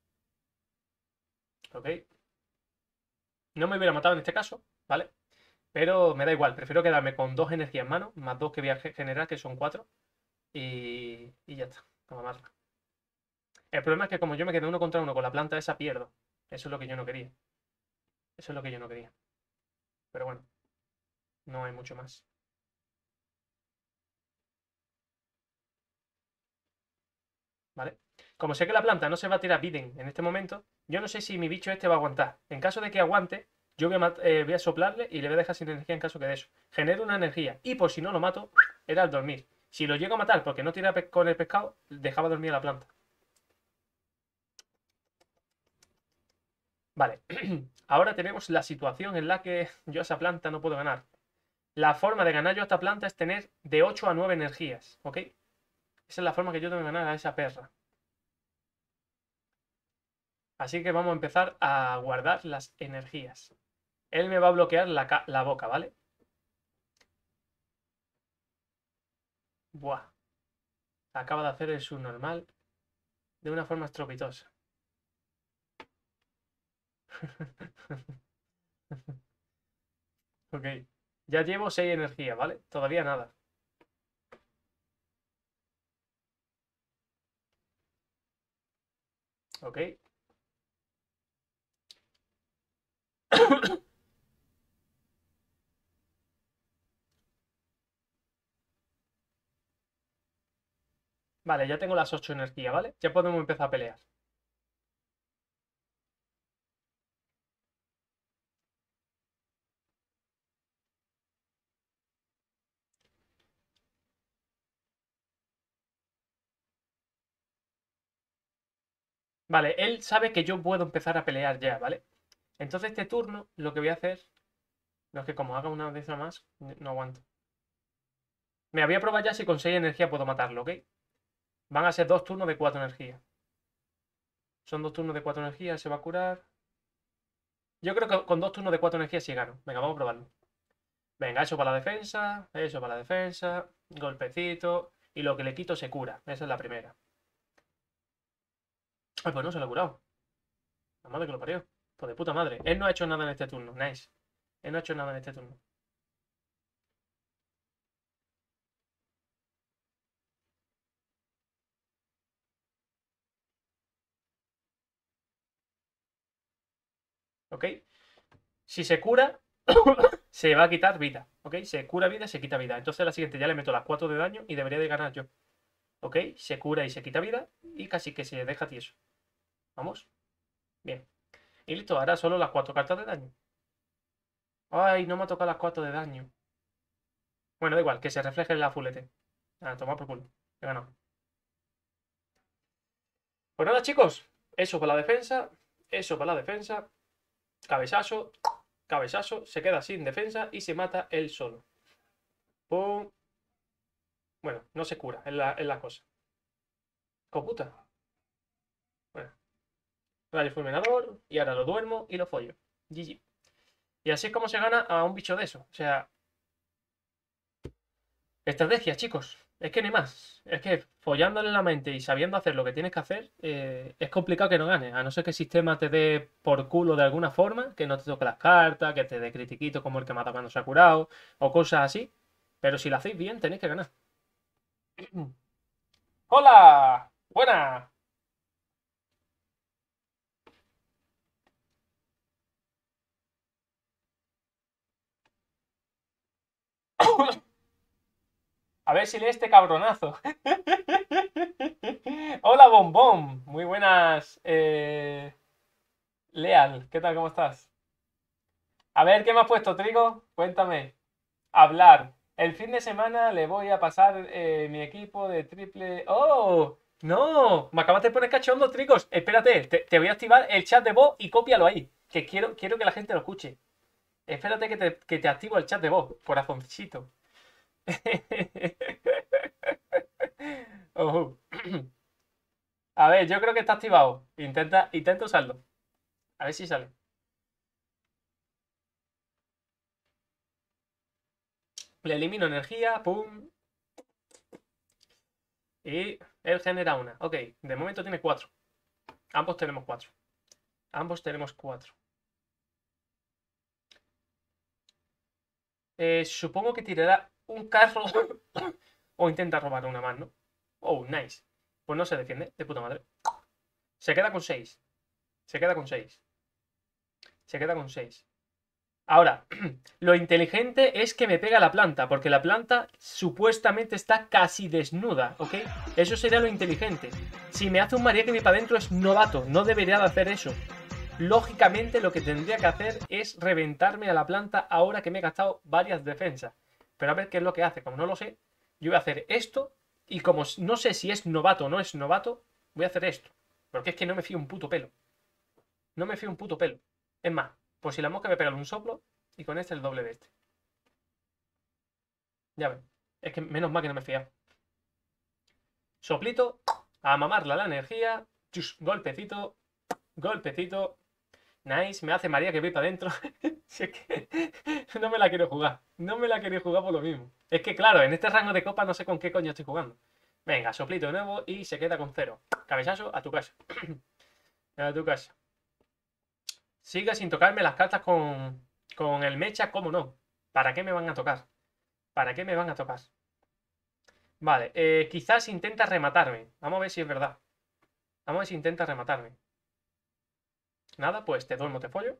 ¿Ok? No me hubiera matado en este caso, ¿vale? Pero me da igual, prefiero quedarme con dos energías en mano, más dos que voy a generar, que son cuatro, y, y ya está, a mamarla. El problema es que como yo me quedé uno contra uno con la planta esa, pierdo. Eso es lo que yo no quería. Eso es lo que yo no quería. Pero bueno, no hay mucho más. ¿Vale? Como sé que la planta no se va a tirar Biden en este momento, yo no sé si mi bicho este va a aguantar. En caso de que aguante, yo voy a, eh, voy a soplarle y le voy a dejar sin energía en caso que de eso. Genero una energía. Y por si no lo mato, era el dormir. Si lo llego a matar porque no tira con el pescado, dejaba dormir a la planta. Vale. Ahora tenemos la situación en la que yo a esa planta no puedo ganar. La forma de ganar yo a esta planta es tener de ocho a nueve energías, ¿ok? Esa es la forma que yo tengo de ganar a esa perra. Así que vamos a empezar a guardar las energías. Él me va a bloquear la, la boca, ¿vale? Buah. Acaba de hacer el subnormal de una forma estropitosa. Ok. Ya llevo seis energías, ¿vale? Todavía nada. Ok. Vale, ya tengo las ocho energías, ¿vale? Ya podemos empezar a pelear. Vale, él sabe que yo puedo empezar a pelear ya, ¿vale? Entonces este turno lo que voy a hacer, no es que como haga una vez más, no aguanto. Me voy a probar ya si con seis energía puedo matarlo, ¿ok? Van a ser dos turnos de cuatro energías. Son dos turnos de cuatro energías, se va a curar. Yo creo que con dos turnos de cuatro energías sí gano. Venga, vamos a probarlo. Venga, eso para la defensa, eso para la defensa, golpecito, y lo que le quito se cura. Esa es la primera. Ay, pues no se lo ha curado. La madre que lo parió. Pues de puta madre. Él no ha hecho nada en este turno. Nice. Él no ha hecho nada en este turno. ¿Ok? Si se cura, se va a quitar vida. ¿Ok? Se cura vida, se quita vida. Entonces a la siguiente ya le meto las cuatro de daño y debería de ganar yo. ¿Ok? Se cura y se quita vida y casi que se deja tieso. Vamos. Bien. Y listo, ahora solo las cuatro cartas de daño. Ay, no me ha tocado las cuatro de daño. Bueno, da igual, que se refleje en la fulete. Ah, toma por culo. He ganado. Pues nada, chicos. Eso para la defensa. Eso para la defensa. Cabezazo. Cabezazo. Se queda sin defensa y se mata él solo. Pum. Bueno, no se cura, es la, es la cosa. Coputa. Bueno, rayo fulminador. Y ahora lo duermo y lo follo. G G. Y así es como se gana a un bicho de eso. O sea, estrategia, chicos. Es que ni más. Es que follándole la mente y sabiendo hacer lo que tienes que hacer, eh, es complicado que no ganes. A no ser que el sistema te dé por culo de alguna forma, que no te toque las cartas, que te dé critiquito como el que mata cuando se ha curado, o cosas así. Pero si lo hacéis bien, tenéis que ganar. ¡Hola! ¡Buena! A ver si lee este cabronazo. Hola, bombón. Muy buenas. Eh... Leal, ¿qué tal? ¿Cómo estás? A ver, ¿qué me has puesto, Trigo? Cuéntame. Hablar. El fin de semana le voy a pasar eh, mi equipo de triple. ¡Oh! ¡No! Me acabas de poner cachondo, Trigos. Espérate, te, te voy a activar el chat de voz y cópialo ahí. Que quiero, quiero que la gente lo escuche. Espérate que te, que te activo el chat de voz, corazoncito. Ojo. A ver, yo creo que está activado. Intenta, intenta usarlo. A ver si sale. Le elimino energía, pum. Y él genera una. Ok, de momento tiene cuatro. Ambos tenemos cuatro. Ambos tenemos cuatro. Eh, supongo que tirará un carro o intenta robar una más, ¿no? Oh, nice. Pues no se defiende, de puta madre. Se queda con seis. Se queda con seis. Se queda con seis. Ahora, lo inteligente es que me pega la planta, porque la planta supuestamente está casi desnuda, ¿ok? Eso sería lo inteligente. Si me hace un María que vi para adentro es novato, no debería de hacer eso. Lógicamente lo que tendría que hacer es reventarme a la planta ahora que me he gastado varias defensas. Pero a ver qué es lo que hace, como no lo sé, yo voy a hacer esto y como no sé si es novato o no es novato, voy a hacer esto. Porque es que no me fío un puto pelo. No me fío un puto pelo. Es más, pues si la mosca me pega un soplo y con este el doble de este. Ya ven. Es que menos mal que no me fía. Soplito, a mamarla la energía. Chus, golpecito, golpecito. Nice, me hace María que voy para adentro. Si es que no me la quiero jugar. No me la quiero jugar por lo mismo. Es que claro, en este rango de copa no sé con qué coño estoy jugando. Venga, soplito de nuevo y se queda con cero. Cabezazo a tu casa. A tu casa. Sigue sin tocarme las cartas con, con el mecha, ¿cómo no? ¿Para qué me van a tocar? ¿Para qué me van a tocar? Vale, eh, quizás intenta rematarme. Vamos a ver si es verdad. Vamos a ver si intenta rematarme. Nada, pues te duermo, te follo.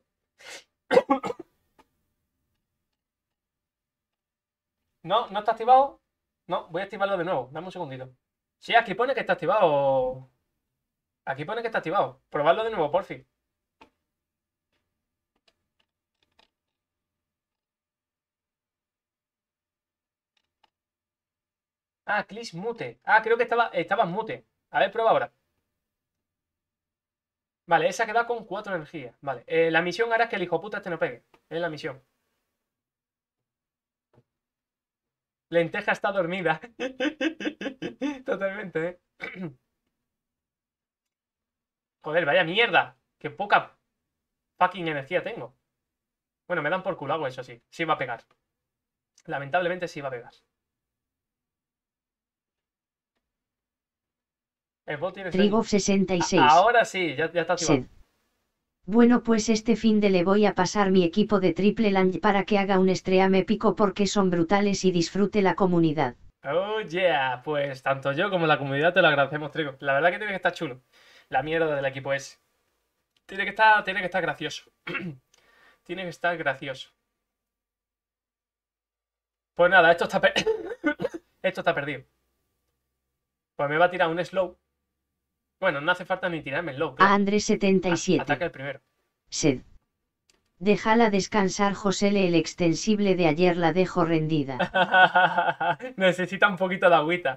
No, no está activado. No, voy a activarlo de nuevo. Dame un segundito. Sí, aquí pone que está activado. Aquí pone que está activado. Probarlo de nuevo, por fin. Ah, Clish mute. Ah, creo que estaba, estaba en mute. A ver, prueba ahora. Vale, esa queda con cuatro energías. Vale, eh, la misión ahora es que el hijo puta este no pegue. Es la misión. Lenteja está dormida. Totalmente, ¿eh? Joder, vaya mierda. Qué poca fucking energía tengo. Bueno, me dan por culo algo, eso sí. Sí va a pegar. Lamentablemente sí va a pegar. El bot tiene sueño. Trigov sesenta y A- seis. Ahora sí, ya, ya está activado. Sed. Bueno, pues este fin de le voy a pasar mi equipo de Triple Lunge para que haga un stream épico porque son brutales y disfrute la comunidad. Oh yeah, pues tanto yo como la comunidad te lo agradecemos, Trigo. La verdad que tiene que estar chulo. La mierda del equipo es. Tiene que estar, tiene que estar gracioso. Tiene que estar gracioso. Pues nada, esto está per- esto está perdido. Pues me va a tirar un slow. Bueno, no hace falta ni tirarme el slow, A claro. Andrés setenta y A- siete. Ataca el primero. Sed. Déjala descansar, Josele, el extensible de ayer la dejo rendida. Necesita un poquito de agüita.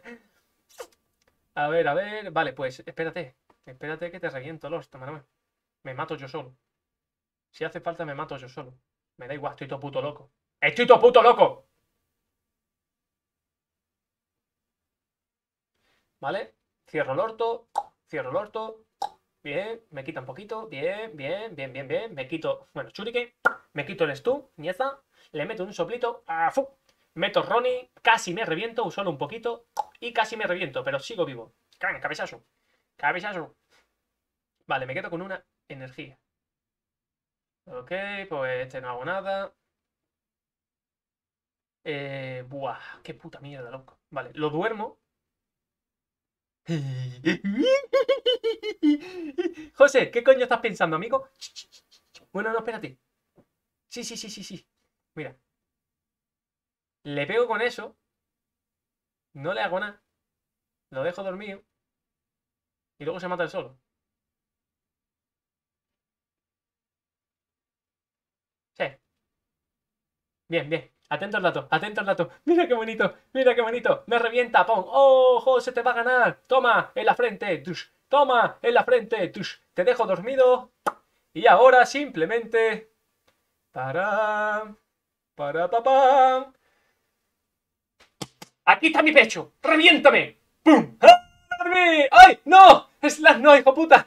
A ver, a ver. Vale, pues espérate. Espérate que te reviento los. Toma, me mato yo solo. Si hace falta, me mato yo solo. Me da igual, estoy todo puto loco. ¡Estoy todo puto loco! ¿Vale? Cierro el orto. Cierro el orto. Bien, me quita un poquito. Bien, bien, bien, bien, bien. Me quito. Bueno, Shuriken. Me quito el stun. Nieza. Le meto un soplito. ¡Ah, fu! Meto Ronnie. Casi me reviento. Solo un poquito. Y casi me reviento, pero sigo vivo. Cabezazo. Cabezazo. Vale, me quedo con una energía. Ok, pues este no hago nada. Eh, buah, qué puta mierda, loco. Vale, lo duermo. José, ¿qué coño estás pensando, amigo? Bueno, no, espérate. Sí, sí, sí, sí, sí. Mira. Le pego con eso. No le hago nada. Lo dejo dormido. Y luego se mata el solo. Sí. Bien, bien. Atento al dato, atento al dato. Mira qué bonito, mira qué bonito. Me revienta, pon. ¡Oh, José, te va a ganar! Toma, en la frente. Tush. Toma, en la frente. Tush. Te dejo dormido. Y ahora simplemente. Para. Para papá. Aquí está mi pecho. ¡Reviéntame! ¡Pum! ¡Ay! ¡No! ¡Slash no, hijo puta!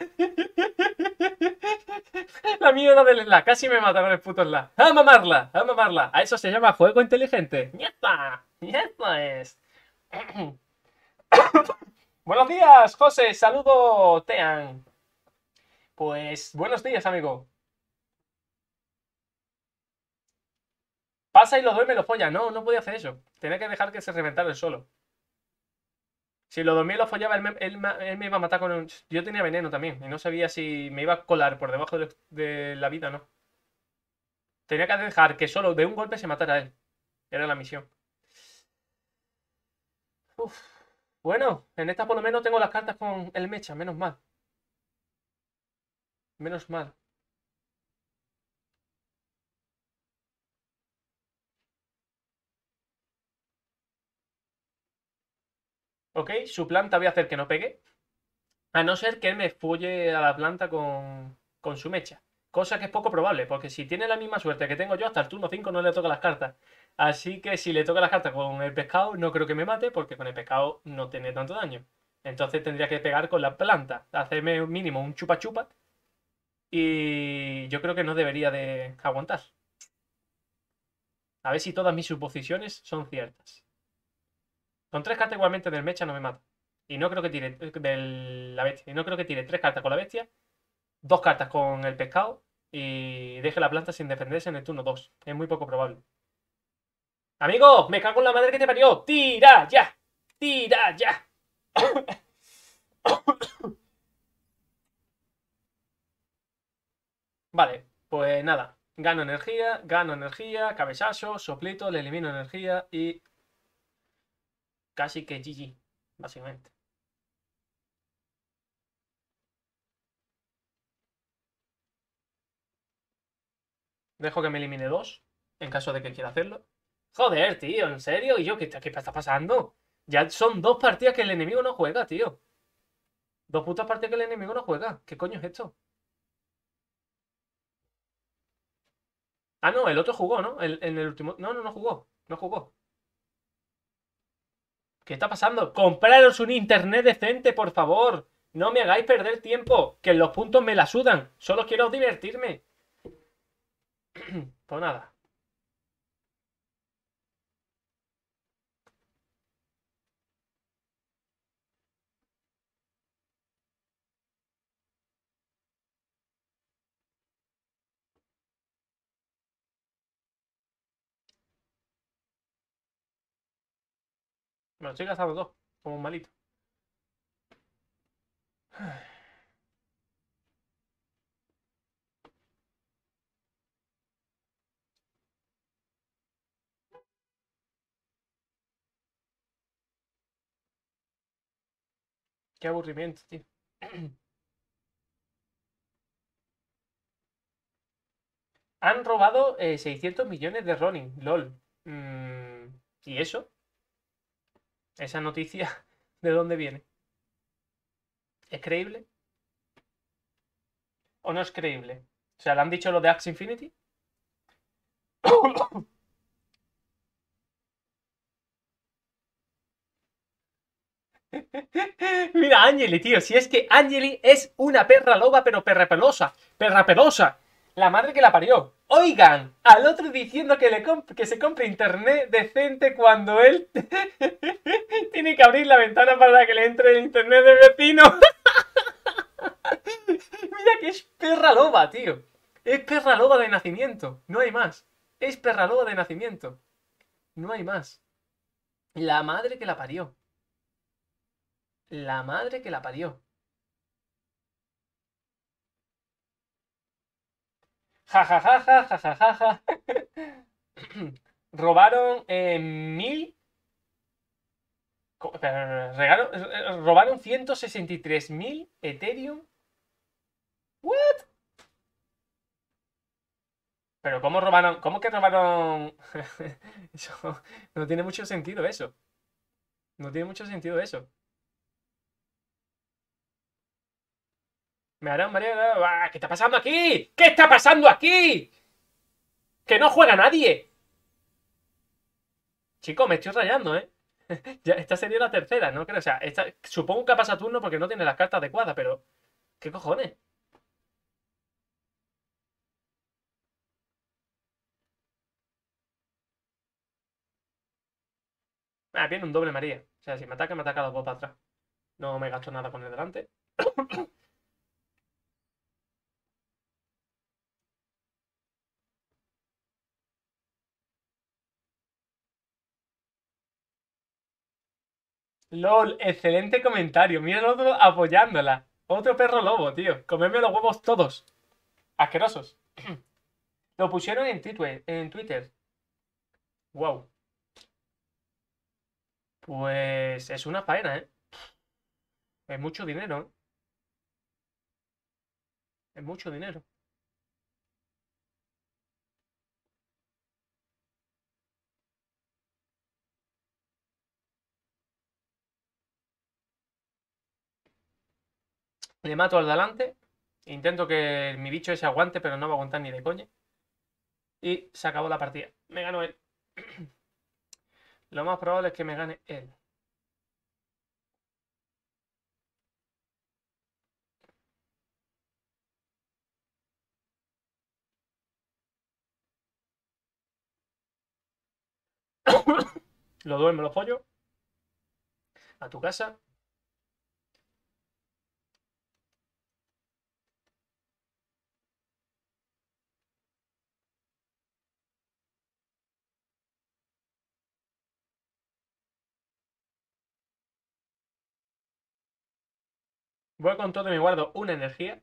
La mierda del Slash. Casi me mata con el puto Slash. ¡A mamarla! ¡A mamarla! A eso se llama juego inteligente. ¡Ya está! ¡Ya está es! Buenos días, José. Saludo, Tean. Pues, buenos días, amigo. Pasa y lo duerme y lo folla. No, no podía hacer eso. Tenía que dejar que se reventara el solo. Si lo dormía y lo follaba, él me, él me- él me iba a matar con un... Yo tenía veneno también y no sabía si me iba a colar por debajo de, de la vida o no. Tenía que dejar que solo de un golpe se matara a él. Era la misión. Uf. Bueno, en esta por lo menos tengo las cartas con el mecha, menos mal. Menos mal. Ok, su planta voy a hacer que no pegue. A no ser que él me folle a la planta con, con su mecha. Cosa que es poco probable, porque si tiene la misma suerte que tengo yo, hasta el turno cinco no le toca las cartas. Así que si le toca las cartas con el pescado, no creo que me mate, porque con el pescado no tiene tanto daño. Entonces tendría que pegar con la planta, hacerme un mínimo un chupa chupa. Y yo creo que no debería de aguantar. A ver si todas mis suposiciones son ciertas. Con tres cartas igualmente del mecha no me mata. Y no creo que tire de la bestia. Y no creo que tire tres cartas con la bestia, dos cartas con el pescado y deje la planta sin defenderse en el turno dos. Es muy poco probable. Amigo, me cago en la madre que te parió. ¡Tira ya! ¡Tira ya! Vale, pues nada. Gano energía, gano energía, cabezazo, soplito, le elimino energía y casi que G G, básicamente. Dejo que me elimine dos, en caso de que quiera hacerlo. Joder, tío, ¿en serio? ¿Y yo qué, qué está pasando? Ya son dos partidas que el enemigo no juega, tío. Dos putas partidas que el enemigo no juega. ¿Qué coño es esto? Ah, no, el otro jugó, ¿no? El- en el último. No, no, no jugó. No jugó. ¿Qué está pasando? Compraros un internet decente, por favor. No me hagáis perder tiempo. Que los puntos me la sudan. Solo quiero divertirme. Pues nada. Me lo estoy gastando todo, como un malito. Qué aburrimiento, tío. Han robado eh, seiscientos millones de Ronin, lol. Mm, ¿y eso? ¿Esa noticia de dónde viene? ¿Es creíble o no es creíble? O sea, ¿le han dicho lo de Axie Infinity? Mira, Angeli, tío. Si es que Angeli es una perra loba, pero perra pelosa. Perra pelosa. La madre que la parió. Oigan, al otro diciendo que, le que se compre internet decente cuando él tiene que abrir la ventana para que le entre el internet del vecino. Mira que es perra loba, tío. Es perra loba de nacimiento. No hay más. Es perra loba de nacimiento. No hay más. La madre que la parió. La madre que la parió. Ja, ja, ja, ja, ja, ja, ja, ja. Robaron eh, mil. co- espera, regalo- eh, robaron ciento sesenta y tres mil Ethereum. ¿What? Pero ¿cómo robaron? ¿Cómo que robaron? Eso no tiene mucho sentido eso. No tiene mucho sentido eso. Me harán marear. ¡Ah! ¿Qué está pasando aquí? ¿Qué está pasando aquí? ¡Que no juega nadie! Chico, me estoy rayando, ¿eh? Ya, esta sería la tercera, ¿no? Creo, o sea, esta, supongo que pasa turno porque no tiene las cartas adecuadas, pero. ¿Qué cojones? Ah, viene un doble María. O sea, si me ataca, me ataca dos para atrás. No me gasto nada con el delante. LOL, excelente comentario. Mira el otro apoyándola. Otro perro lobo, tío. Comerme los huevos todos. Asquerosos. Lo pusieron en Twitter. En Twitter. Wow. Pues es una faena, ¿eh? Es mucho dinero, ¿eh? Es mucho dinero. Le mato al delante. Intento que mi bicho ese aguante, pero no va a aguantar ni de coña. Y se acabó la partida. Me ganó él. Lo más probable es que me gane él. Lo duermo, lo follo. A tu casa. Voy con todo y me guardo una energía.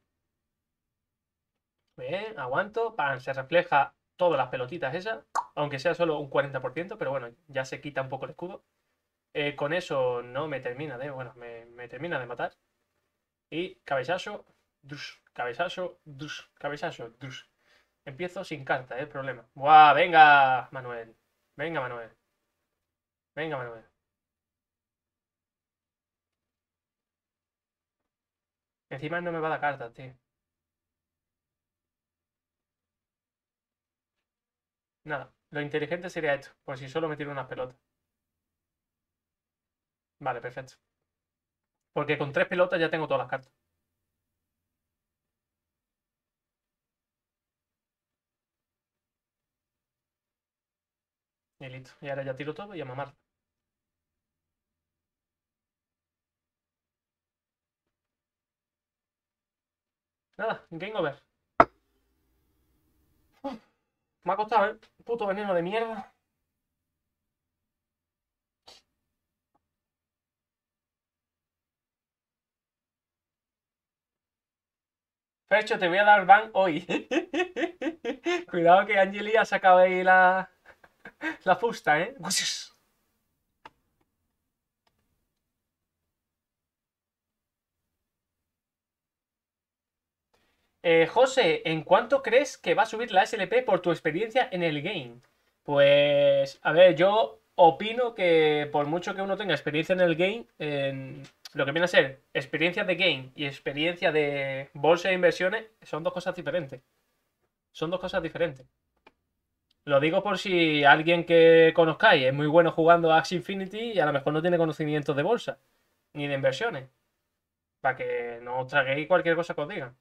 Bien, aguanto. Pan, se refleja todas las pelotitas esas. Aunque sea solo un cuarenta por ciento, pero bueno, ya se quita un poco el escudo. Eh, con eso no me termina de. Bueno, me, me termina de matar. Y cabezazo. Dush, cabezazo. Dush, cabezazo. Dush. Empiezo sin carta, es el problema. ¡Buah! Venga, Manuel. Venga, Manuel. Venga, Manuel. Encima no me va a dar cartas, tío. Nada. Lo inteligente sería esto. Por si solo me tiro unas pelotas. Vale, perfecto. Porque con tres pelotas ya tengo todas las cartas. Y listo. Y ahora ya tiro todo y a mamar. Nada, game over. Me ha costado, ¿eh? Puto veneno de mierda. Percho, te voy a dar ban hoy. Cuidado que Angeli ha sacado ahí la, la fusta, ¿eh? Eh, José, ¿en cuánto crees que va a subir la S L P por tu experiencia en el game? Pues, a ver, yo opino que por mucho que uno tenga experiencia en el game, en lo que viene a ser experiencia de game y experiencia de bolsa de inversiones, son dos cosas diferentes. Son dos cosas diferentes. Lo digo por si alguien que conozcáis es muy bueno jugando a Axie Infinity y a lo mejor no tiene conocimientos de bolsa ni de inversiones. Para que no os traguéis cualquier cosa que os digan.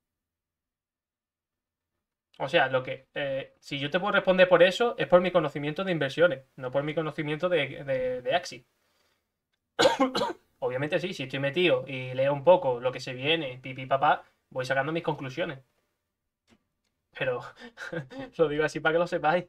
O sea, lo que eh, si yo te puedo responder por eso, es por mi conocimiento de inversiones, no por mi conocimiento de, de, de Axie. Obviamente sí, si estoy metido y leo un poco lo que se viene, pipi papá, voy sacando mis conclusiones. Pero lo digo así para que lo sepáis.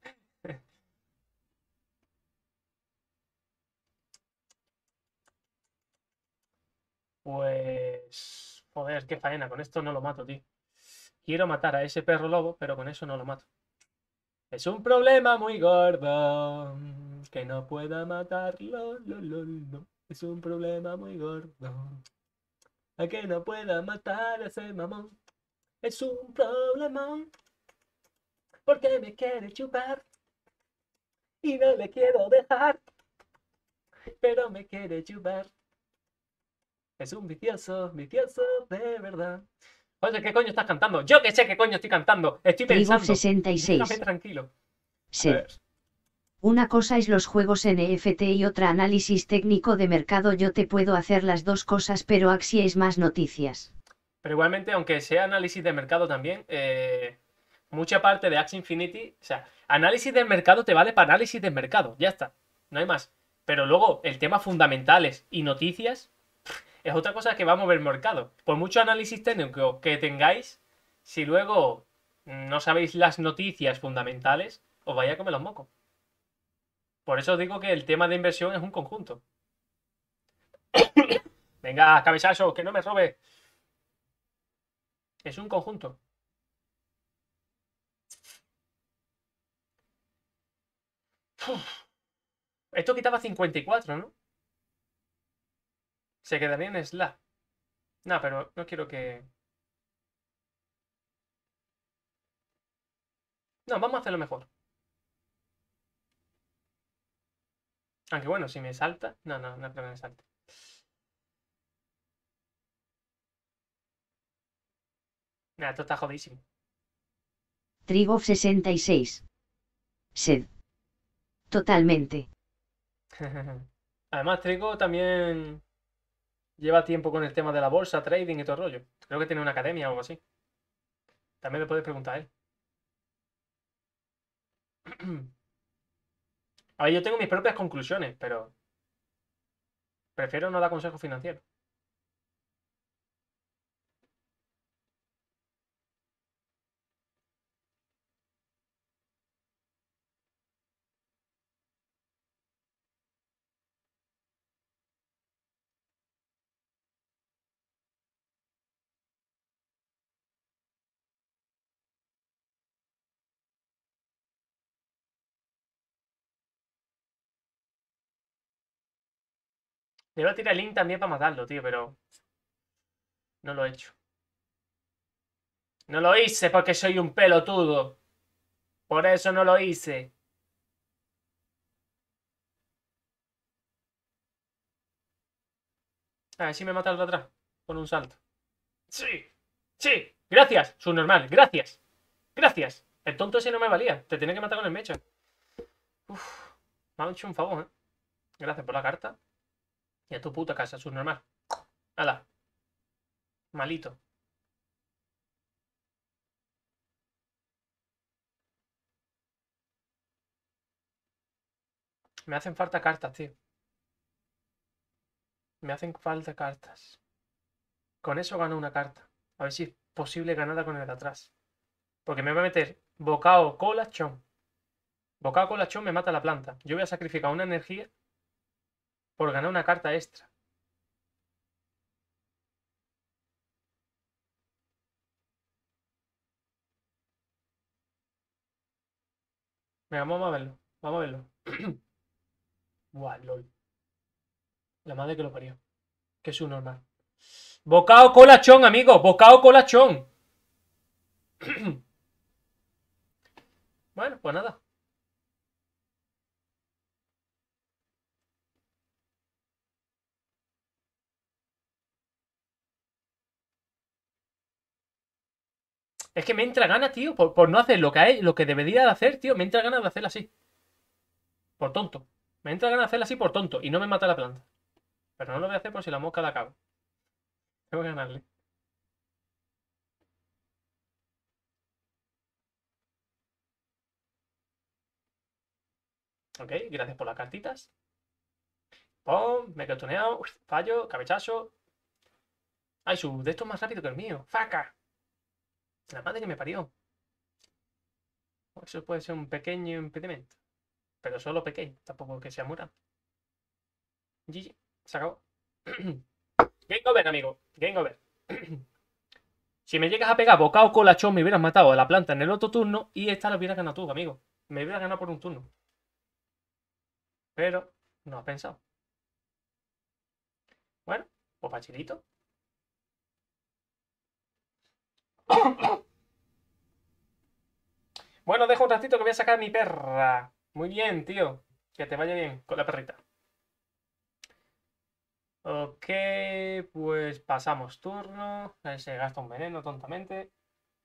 Pues... Joder, qué faena, con esto no lo mato, tío. Quiero matar a ese perro lobo, pero con eso no lo mato. Es un problema muy gordo que no pueda matarlo, lo, lo, lo. Es un problema muy gordo a que no pueda matar a ese mamón. Es un problema porque me quiere chupar y no le quiero dejar, pero me quiere chupar. Es un vicioso, vicioso de verdad. Oye, ¿qué coño estás cantando? Yo que sé qué coño estoy cantando. Estoy Trigov pensando. sesenta y Déjame seis. tranquilo. A Sed. ver. Una cosa es los juegos N F T y otra análisis técnico de mercado. Yo te puedo hacer las dos cosas, pero Axie es más noticias. Pero igualmente, aunque sea análisis de mercado también, eh, mucha parte de Axie Infinity, o sea, análisis del mercado te vale para análisis del mercado, ya está, no hay más. Pero luego, el tema fundamentales y noticias es otra cosa que va a mover el mercado. Por mucho análisis técnico que tengáis, si luego no sabéis las noticias fundamentales, os vaya a comer los mocos. Por eso os digo que el tema de inversión es un conjunto. Venga, cabezazo, que no me robe. Es un conjunto. Uf. Esto quitaba cincuenta y cuatro, ¿no? Se quedaría en Slack. No, pero no quiero que... No, vamos a hacerlo mejor. Aunque bueno, si me salta... No, no, no creo que me salte. Nah, esto está jodísimo. Trigov sesenta y seis. Sed. Totalmente. Además, Trigo también lleva tiempo con el tema de la bolsa, trading y todo el rollo. Creo que tiene una academia o algo así. También le puedes preguntar a él. A ver, yo tengo mis propias conclusiones, pero prefiero no dar consejos financieros. Le iba a tirar el link también para matarlo, tío, pero no lo he hecho. No lo hice porque soy un pelotudo. Por eso no lo hice. A ver si me mata el de atrás. Con un salto. Sí. Sí. Gracias. Subnormal. Gracias. Gracias. El tonto ese no me valía. Te tenía que matar con el mecha. Uf. Me ha hecho un favor, ¿eh? Gracias por la carta. Y a tu puta casa, subnormal. Hala. Malito. Me hacen falta cartas, tío. Me hacen falta cartas. Con eso gano una carta. A ver si es posible ganarla con el de atrás. Porque me va a meter bocao, cola, chon. Bocao, cola, chon me mata la planta. Yo voy a sacrificar una energía por ganar una carta extra. Venga, vamos a verlo. Vamos a verlo. Buah, lol. La madre que lo parió. Que es un normal. Bocao colachón, amigo. Bocao colachón. Bueno, pues nada. Es que me entra ganas, tío, por, por no hacer lo que hay, lo que debería de hacer, tío. Me entra ganas de hacerla así. Por tonto. Me entra ganas de hacerla así por tonto. Y no me mata la planta. Pero no lo voy a hacer por si la mosca la cago. Tengo que ganarle. Ok, gracias por las cartitas. Pum, me quedo tuneado. Uf, fallo, cabechazo. Ay, su de esto es más rápido que el mío. ¡Faca! La madre que me parió. Eso puede ser un pequeño impedimento. Pero solo pequeño. Tampoco que sea muy grande. G G. Se acabó. Game over, amigo. Game over. Si me llegas a pegar bocado colachón, me hubieras matado a la planta en el otro turno y esta la hubieras ganado tú, amigo. Me hubieras ganado por un turno. Pero no has pensado. Bueno, pues pachilito. Bueno, dejo un ratito que voy a sacar a mi perra. Muy bien, tío. Que te vaya bien con la perrita. Ok, pues pasamos turno. Ahí se gasta un veneno tontamente.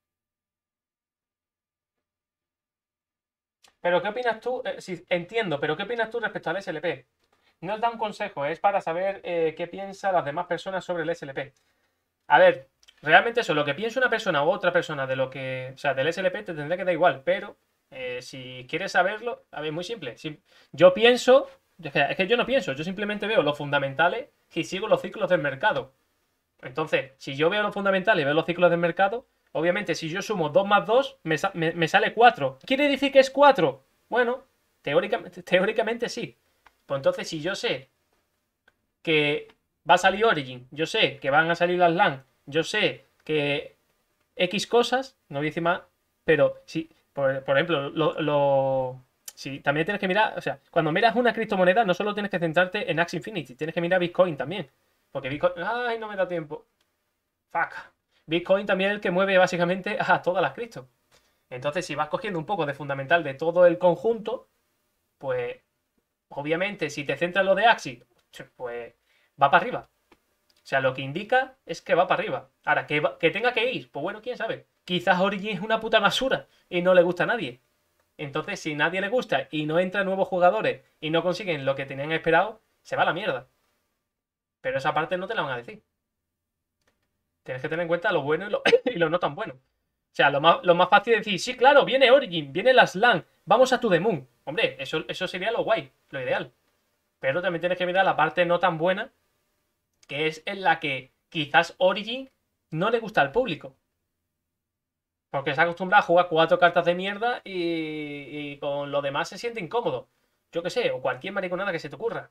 Pero ¿qué opinas tú? Eh, sí, entiendo, pero ¿qué opinas tú respecto al S L P? No os da un consejo, es para saber eh, qué piensan las demás personas sobre el S L P. A ver, realmente eso, lo que piensa una persona u otra persona de lo que, o sea, del S L P te tendría que dar igual, pero eh, si quieres saberlo, a ver, muy simple. Si, yo pienso, es que, es que yo no pienso, yo simplemente veo los fundamentales y sigo los ciclos del mercado. Entonces, si yo veo los fundamentales y veo los ciclos del mercado, obviamente si yo sumo dos más dos, me, me, me sale cuatro. ¿Quiere decir que es cuatro? Bueno, teóricamente, teóricamente sí. Pues entonces, si yo sé que va a salir Origin, yo sé que van a salir las LAN, yo sé que X cosas, no voy a decir más, pero si, por, por ejemplo, lo, lo, si también tienes que mirar, o sea, cuando miras una criptomoneda, no solo tienes que centrarte en Axie Infinity, tienes que mirar Bitcoin también. Porque Bitcoin, ay, no me da tiempo. Fuck. Bitcoin también es el que mueve básicamente a todas las criptos. Entonces, si vas cogiendo un poco de fundamental de todo el conjunto, pues obviamente si te centras en lo de Axie, pues va para arriba. O sea, lo que indica es que va para arriba. Ahora, que, va- que tenga que ir, pues bueno, quién sabe. Quizás Origin es una puta basura y no le gusta a nadie. Entonces, si nadie le gusta y no entran nuevos jugadores y no consiguen lo que tenían esperado, se va a la mierda. Pero esa parte no te la van a decir. Tienes que tener en cuenta lo bueno y lo, y lo no tan bueno. O sea, lo más, lo más fácil es decir, sí, claro, viene Origin, viene las LAN, vamos a To The Moon. Hombre, eso, eso sería lo guay, lo ideal. Pero también tienes que mirar la parte no tan buena, que es en la que quizás Origin no le gusta al público. Porque se ha acostumbrado a jugar cuatro cartas de mierda y, y con lo demás se siente incómodo. Yo qué sé, o cualquier mariconada que se te ocurra.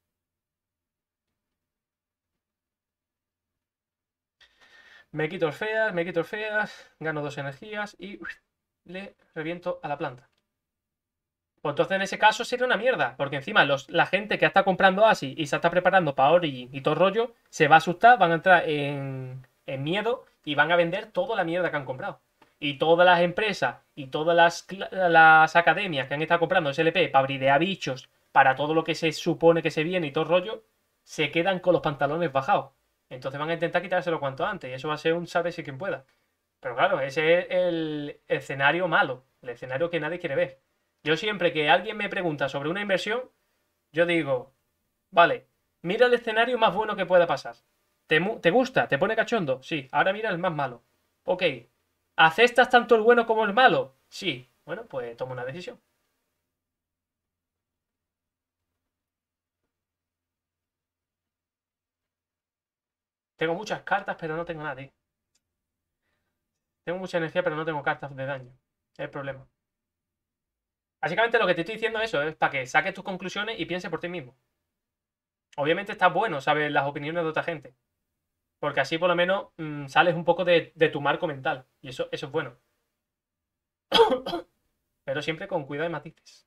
Me quito feas, me quito feas, gano dos energías y le reviento a la planta. Pues entonces en ese caso sería una mierda, porque encima los, la gente que está comprando Asi y se está preparando para Origin y todo el rollo, se va a asustar, van a entrar en, en miedo y van a vender toda la mierda que han comprado. Y todas las empresas y todas las, las academias que han estado comprando S L P para bridear bichos, para todo lo que se supone que se viene y todo el rollo, se quedan con los pantalones bajados. Entonces van a intentar quitárselo cuanto antes y eso va a ser un si quien pueda. Pero claro, ese es el escenario malo, el escenario que nadie quiere ver. Yo siempre que alguien me pregunta sobre una inversión, yo digo, vale, mira el escenario más bueno que pueda pasar. ¿Te, te gusta? ¿Te pone cachondo? Sí, ahora mira el más malo. Ok, ¿aceptas tanto el bueno como el malo? Sí, bueno, pues toma una decisión. Tengo muchas cartas, pero no tengo nadie. Tengo mucha energía, pero no tengo cartas de daño. Es el problema. Básicamente lo que te estoy diciendo eso es para que saques tus conclusiones y pienses por ti mismo. Obviamente está bueno saber las opiniones de otra gente. Porque así por lo menos mmm, sales un poco de, de, tu marco mental. Y eso, eso es bueno. Pero Pero siempre con cuidado y matices.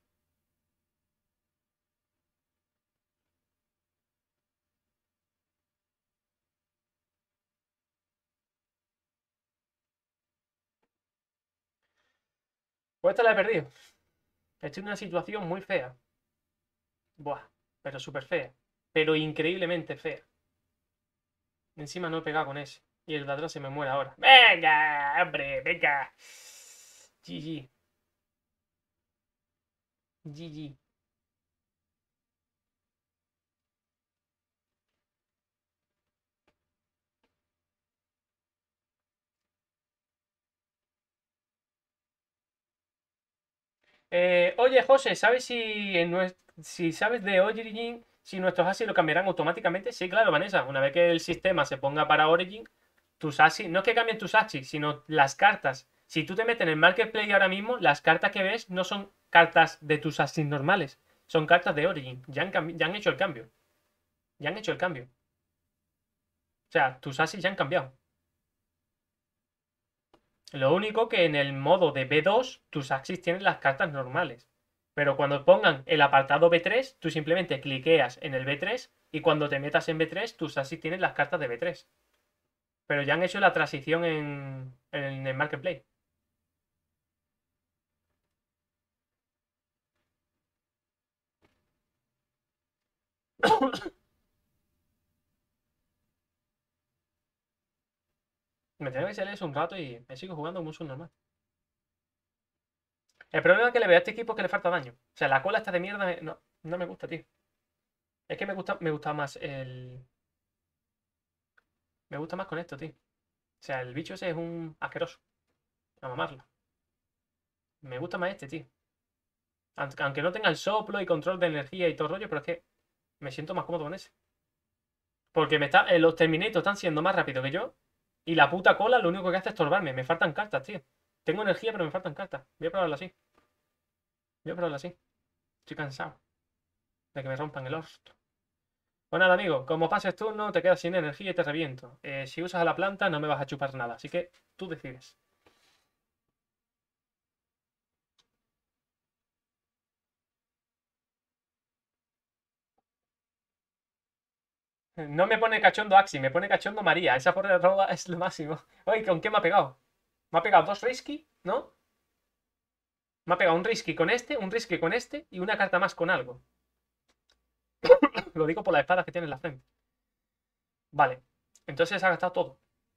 Pues esta la he perdido. Estoy en una situación muy fea. Buah, pero súper fea. Pero increíblemente fea. Encima no he pegado con ese. Y el de atrás se me muere ahora. ¡Venga, hombre! ¡Venga! G G. G G. Eh, oye, José, ¿sabes si, en nues- si sabes de Origin, si nuestros A S I lo cambiarán automáticamente? Sí, claro, Vanessa. Una vez que el sistema se ponga para Origin, tus A S I, no es que cambien tus A S I, sino las cartas. Si tú te metes en el Marketplace ahora mismo, las cartas que ves no son cartas de tus A S I normales, son cartas de Origin. Ya han, cambi- ya han hecho el cambio. Ya han hecho el cambio. O sea, tus A S I ya han cambiado. Lo único que en el modo de B dos, tus Axis tienen las cartas normales. Pero cuando pongan el apartado B tres, tú simplemente cliqueas en el B tres y cuando te metas en B tres, tus Axis tienen las cartas de B tres. Pero ya han hecho la transición en, en el Marketplace. Me tengo que salir eso un rato y me sigo jugando mucho normal. El problema que le veo a este equipo es que le falta daño. O sea, la cola está de mierda. me- No, no me gusta, tío. Es que me gusta, me gusta más el. Me gusta más con esto, tío. O sea, el bicho ese es un asqueroso. A mamarlo. Me gusta más este, tío. Aunque no tenga el soplo y control de energía y todo el rollo, pero es que me siento más cómodo con ese. Porque me está, eh, los Terminators están siendo más rápidos que yo. Y la puta cola lo único que hace es estorbarme. Me faltan cartas, tío. Tengo energía, pero me faltan cartas. Voy a probarlo así. Voy a probarlo así. Estoy cansado de que me rompan el orto. Pues nada, amigo. Como pases turno, te quedas sin energía y te reviento. Eh, si usas a la planta, no me vas a chupar nada. Así que tú decides. No me pone cachondo Axi, me pone cachondo María. Esa por arroba es lo máximo. Oye, ¿con qué me ha pegado? Me ha pegado dos risky, ¿no? Me ha pegado un risky con este, un risky con este y una carta más con algo. Lo digo por la espada que tiene en la frente. Vale. Entonces ha gastado todo.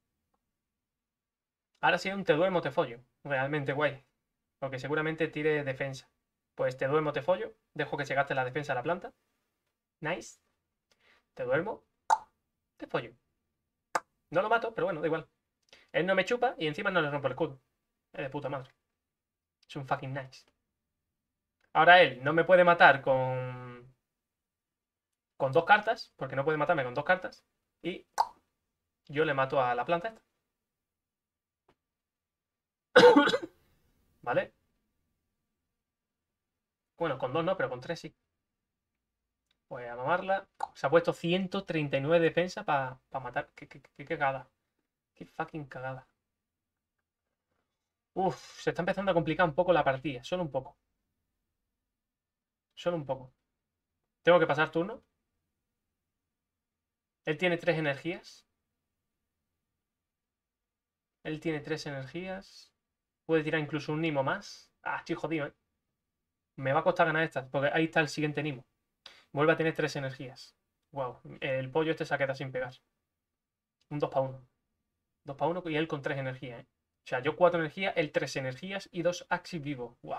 Ahora sí un te duermo, te follo. Realmente guay. Porque seguramente tire defensa. Pues te duermo, te follo. Dejo que se gaste la defensa de la planta. Nice. Te duermo, te follo. No lo mato, pero bueno, da igual. Él no me chupa y encima no le rompo el escudo. Es de puta madre. Es un fucking nice. Ahora él no me puede matar con. Con dos cartas. Porque no puede matarme con dos cartas. Y yo le mato a la planta esta. ¿Vale? Bueno, con dos no, pero con tres sí. Pues a mamarla. Se ha puesto ciento treinta y nueve de defensa para matar. ¿Qué, qué, qué cagada? Qué fucking cagada. Uf, se está empezando a complicar un poco la partida. Solo un poco. Solo un poco. Tengo que pasar turno. Él tiene tres energías. Él tiene tres energías. Puede tirar incluso un Nimo más. Ah, estoy jodido, ¿eh? Me va a costar ganar estas. Porque ahí está el siguiente Nimo. Vuelve a tener tres energías. Wow. El pollo este se ha quedado sin pegar. Un dos para uno. Dos para uno y él con tres energías, ¿eh? O sea, yo cuatro energías, él tres energías y dos Axis vivo. Wow.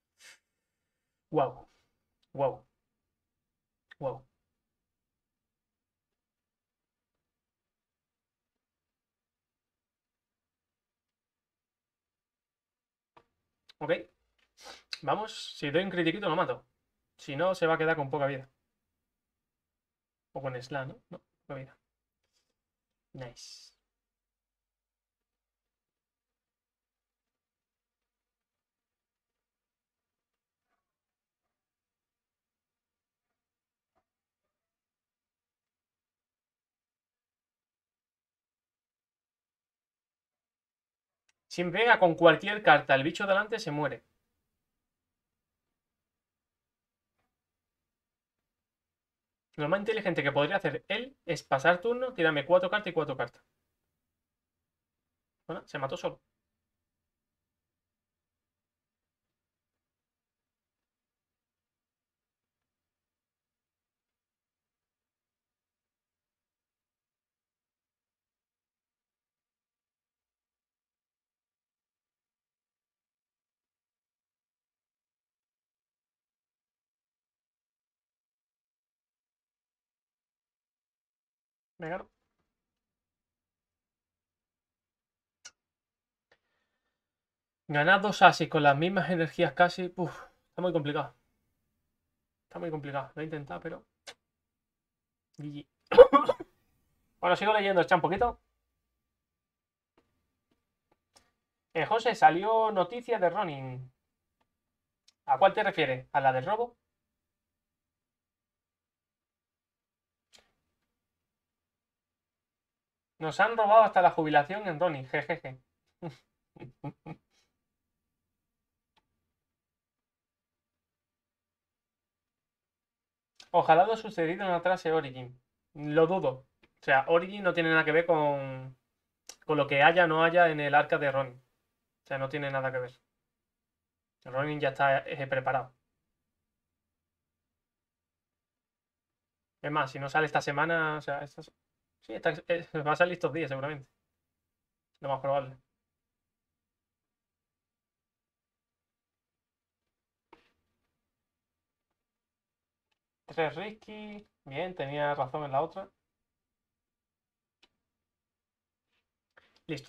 Wow. Wow. Wow. Ok. Vamos. Si doy un critiquito lo mato. Si no, se va a quedar con poca vida. O con Sla, ¿no? No, poca vida. Nice. Si me pega con cualquier carta el bicho delante, se muere. Lo más inteligente que podría hacer él es pasar turno, tirarme cuatro cartas y cuatro cartas. Bueno, se mató solo. Me ganó. Ganar dos ases con las mismas energías casi. Uf, está muy complicado. Está muy complicado. Lo he intentado, pero. G G. Bueno, sigo leyendo, echa un poquito. Eh, José, salió noticia de Ronin. ¿A cuál te refieres? ¿A la del robo? Nos han robado hasta la jubilación en Ronin, jejeje. Ojalá lo sucedido en la clase Origin. Lo dudo. O sea, Origin no tiene nada que ver con, con lo que haya o no haya en el arca de Ronin. O sea, no tiene nada que ver. Ronin ya está eh, preparado. Es más, si no sale esta semana, o sea, esta- sí, esta- eh, va a salir estos días seguramente. Lo más probable. Tres Risky. Bien, tenía razón en la otra. Listo.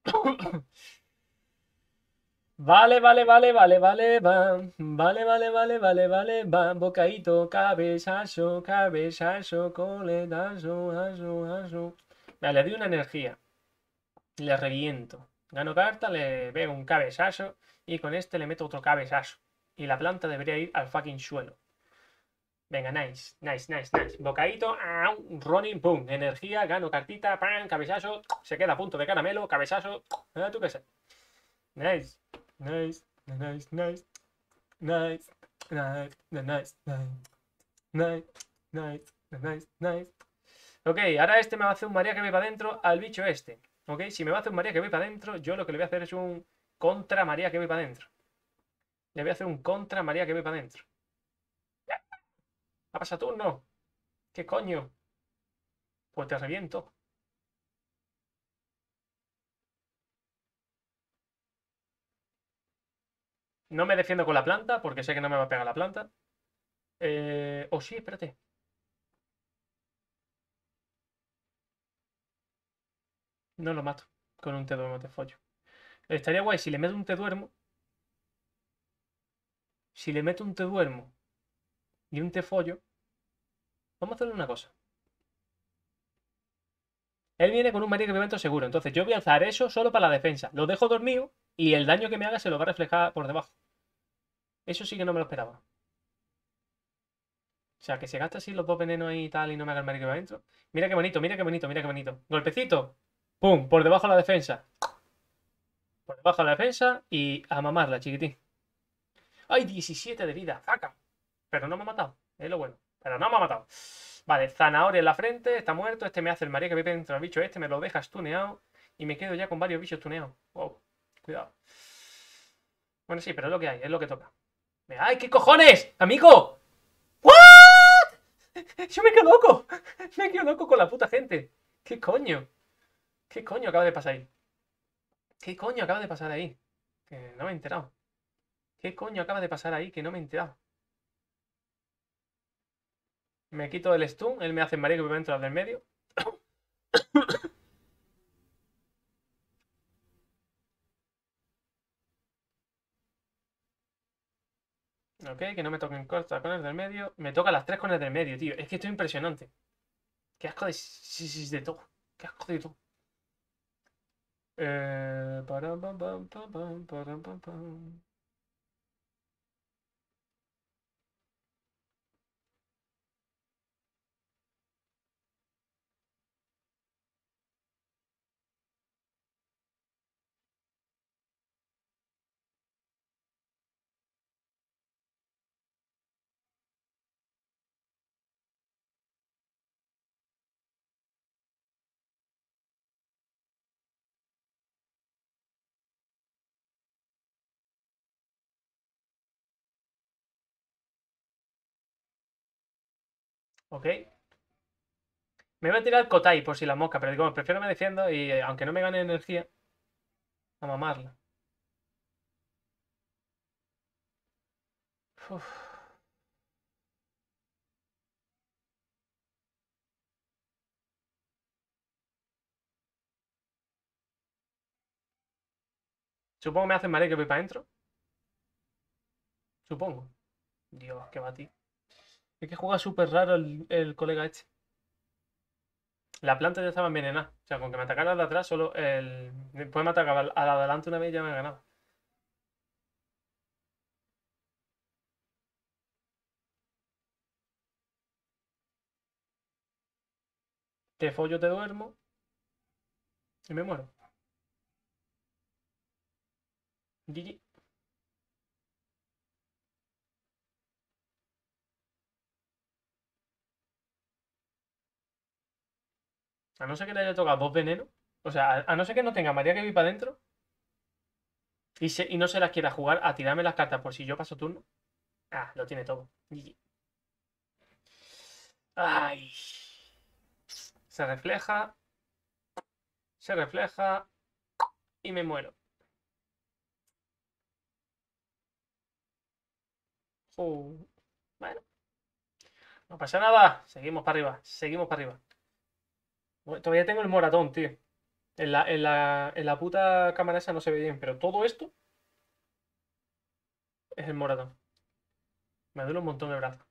Vale, vale, vale, vale, vale, va. Vale, vale, vale, vale, vale, va. Bocaíto, cabezazo, cabezazo, coletazo, aso, aso. Vale, le doy una energía. Le reviento. Gano carta, le veo un cabezazo y con este le meto otro cabezazo. Y la planta debería ir al fucking suelo. Venga, nice, nice, nice, nice. Bocadito, au, running, boom. Energía, gano cartita, pan, cabezazo. Se queda a punto de caramelo, cabezazo. Ah, tú qué sé. Nice, nice, nice, nice, nice, nice, nice, nice, nice, nice, nice. Ok, ahora este me va a hacer un María que me va adentro al bicho este. Ok, si me va a hacer un María que voy para adentro, yo lo que le voy a hacer es un contra María que voy para adentro. Le voy a hacer un contra María que voy para adentro. ¿Ha pasado turno? ¿Qué coño? Pues te reviento. No me defiendo con la planta, porque sé que no me va a pegar la planta. Eh... Oh, sí, espérate. No lo mato. Con un te duermo te follo. Estaría guay si le meto un te duermo. Si le meto un te duermo y un te follo. Vamos a hacerle una cosa. Él viene con un marido que evento seguro. Entonces yo voy a alzar eso solo para la defensa. Lo dejo dormido y el daño que me haga se lo va a reflejar por debajo. Eso sí que no me lo esperaba. O sea, que se gasta así los dos venenos ahí y tal y no me haga el marido que va adentro. Mira qué bonito, mira qué bonito, mira qué bonito. Golpecito. Pum, por debajo de la defensa. Por debajo de la defensa y a mamarla, chiquitín. ¡Ay, diecisiete de vida! ¡Faca! Pero no me ha matado. Es lo bueno. Pero no me ha matado. Vale, zanahoria en la frente. Está muerto. Este me hace el María que vive dentro del bicho este. Me lo deja stuneado. Y me quedo ya con varios bichos tuneados. Wow. Cuidado. Bueno, sí, pero es lo que hay. Es lo que toca. ¡Ay, qué cojones! ¡Amigo! ¿What? Yo me quedo loco. Me quedo loco con la puta gente. ¿Qué coño? ¿Qué coño acaba de pasar ahí? ¿Qué coño acaba de pasar ahí? Que no me he enterado. ¿Qué coño acaba de pasar ahí? Que no me he enterado. Me quito el stun, él me hace marico y me entra del medio. Ok, que no me toquen corta con el del medio. Me toca las tres con el del medio, tío. Es que esto es impresionante. Qué asco de, sí, sí, de todo. Qué asco de todo. Eh, param, pam, pam, pam, pam, param, pam, pam. Ok. Me voy a tirar Kotai por si la mosca, pero digo, prefiero me defiendo y eh, aunque no me gane energía, a mamarla. Uf. Supongo me hacen mareo que voy para adentro. Supongo. Dios, qué batí. Es que juega súper raro el, el colega este. La planta ya estaba envenenada. O sea, con que me atacara de atrás, solo el. Después me atacaba al al adelante una vez y ya me ha ganado. Te follo, te duermo y me muero. G G. A no ser que le haya tocado dos venenos. O sea, a, a no ser que no tenga María que vi para adentro. Y, se- y no se las quiera jugar a tirarme las cartas por si yo paso turno. Ah, lo tiene todo. G G. Ay. Se refleja. Se refleja. Y me muero. Uh, bueno, no pasa nada. Seguimos para arriba. Seguimos para arriba. Bueno, todavía tengo el moratón, tío. En la, en la, en la puta cámara esa no se ve bien, pero todo esto es el moratón. Me duele un montón el brazo.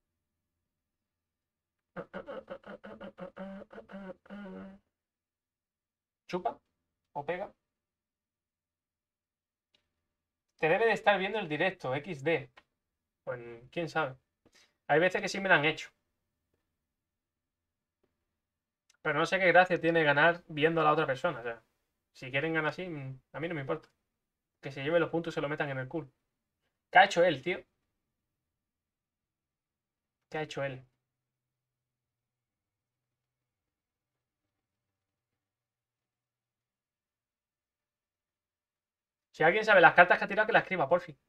Chupa o pega. Te debe de estar viendo el directo, equis de. Pues quién sabe. Hay veces que sí me la han hecho. Pero no sé qué gracia tiene ganar viendo a la otra persona. O sea, si quieren ganar así, mm, a mí no me importa. Que se lleve los puntos y se lo metan en el culo. ¿Qué ha hecho él, tío? ¿Qué ha hecho él? Si alguien sabe las cartas que ha tirado, que las escriba, por fin.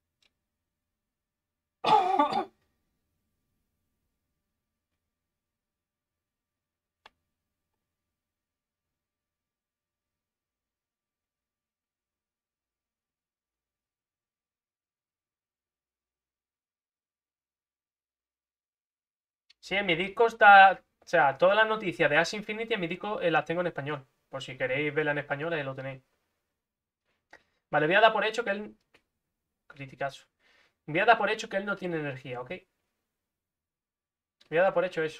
Sí, en mi disco está. O sea, todas las noticias de Axie Infinity en mi disco eh, las tengo en español. Por si queréis verla en español, ahí lo tenéis. Vale, voy a dar por hecho que él. Criticazo. Voy a dar por hecho que él no tiene energía, ¿ok? Voy a dar por hecho eso.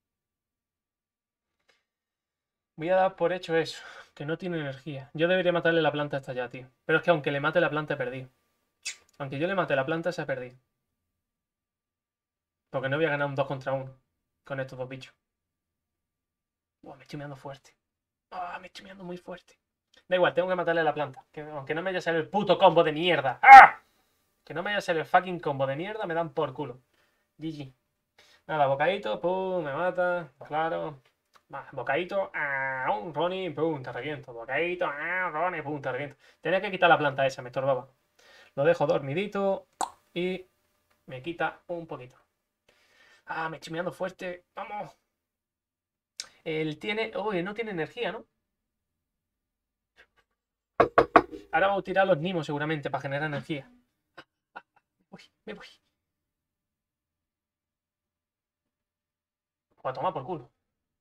Voy a dar por hecho eso. Que no tiene energía. Yo debería matarle la planta esta ya, tío. Pero es que aunque le mate la planta, he perdido. Aunque yo le mate la planta, se ha perdido. Porque no voy a ganar un dos contra uno con estos dos bichos. Buah, me estoy meando fuerte. Ah, me estoy meando muy fuerte. Da igual, tengo que matarle la planta. Que, aunque no me haya salido el puto combo de mierda. ¡Ah! Que no me haya salido el fucking combo de mierda, me dan por culo. G G. Nada, bocadito, pum, me mata. Claro. Va, bocadito, ah, un Ronnie, pum, te reviento. Bocadito, ah, Ronnie, pum, te reviento. Tenía que quitar la planta esa, me estorbaba. Lo dejo dormidito y me quita un poquito. Ah, me estoy mirando fuerte. Vamos. Él tiene. Uy, no tiene energía, ¿no? Ahora vamos a tirar los Nimos seguramente para generar energía. Uy, me voy. A tomar por culo.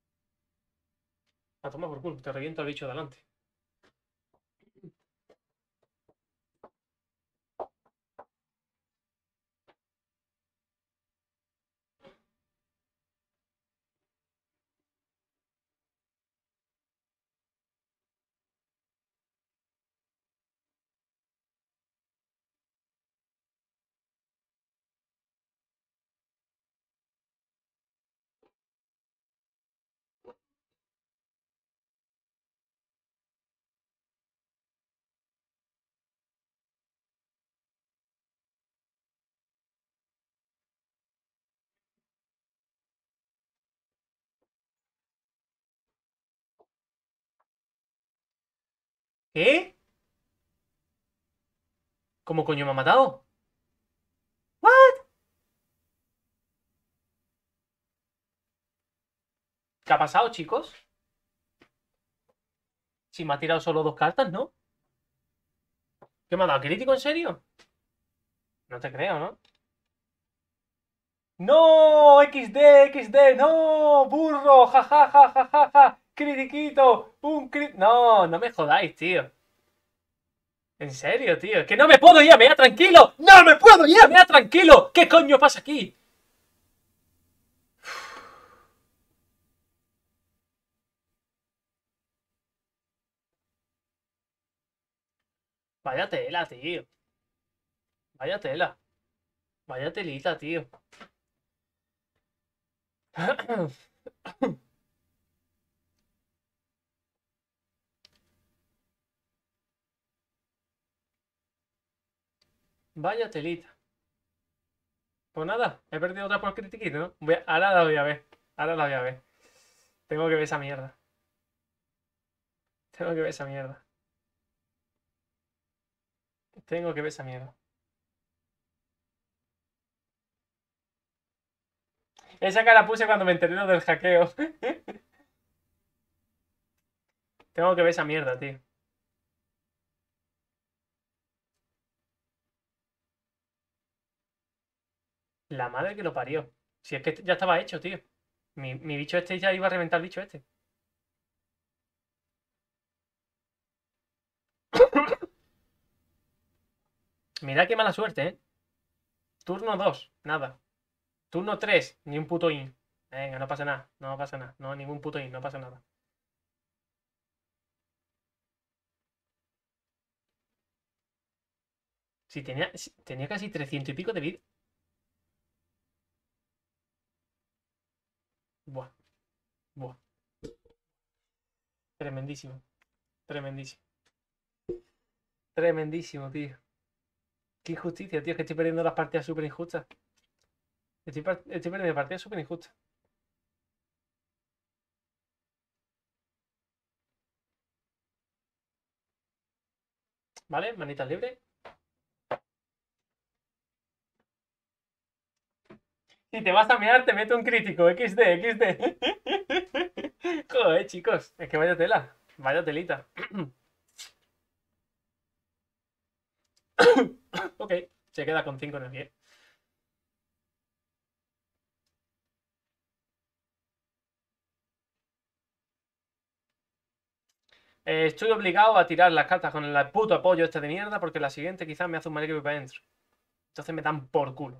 A tomar por culo. Te reviento al bicho de adelante. ¿Qué? ¿Cómo coño me ha matado? ¿What? ¿Qué ha pasado, chicos? Si me ha tirado solo dos cartas, ¿no? ¿Qué me ha dado? ¿Crítico en serio? No te creo, ¿no? ¡No! equis de, equis de, ¡no! ¡Burro! ¡Ja, ja, ja, ja, ja, ja! ¡Critiquito! ¡Un crit! No, no me jodáis, tío. En serio, tío. ¡Que no me puedo ir a mear tranquilo! ¡No me puedo ir a mear tranquilo! ¿Qué coño pasa aquí? Vaya tela, tío. Vaya tela. Vaya telita, tío. Vaya telita. Pues nada, he perdido otra por critiquito, ¿no? Voy a- Ahora la voy a ver. Ahora la voy a ver. Tengo que ver esa mierda. Tengo que ver esa mierda. Tengo que ver esa mierda. Esa cara puse cuando me enteré lo del hackeo. Tengo que ver esa mierda, tío. La madre que lo parió. Si es que ya estaba hecho, tío. Mi, mi bicho este ya iba a reventar el bicho este. Mira qué mala suerte, ¿eh? Turno dos, nada. Turno tres, ni un puto in. Venga, no pasa nada, no pasa nada. No, ningún puto in, no pasa nada. Si tenía, si- tenía casi trescientos y pico de vida. Buah, buah. Tremendísimo, tremendísimo. Tremendísimo, tío. Qué injusticia, tío, es que estoy perdiendo las partidas súper injustas. Estoy, par- estoy perdiendo partidas súper injustas. ¿Vale? Manitas libres. Si te vas a mear, te meto un crítico. equis de, equis de. Joder, chicos. Es que vaya tela. Vaya telita. Ok. Se queda con cinco energía. Eh, estoy obligado a tirar las cartas con el puto apoyo este de mierda porque la siguiente quizás me hace un marido para adentro. Entonces me dan por culo.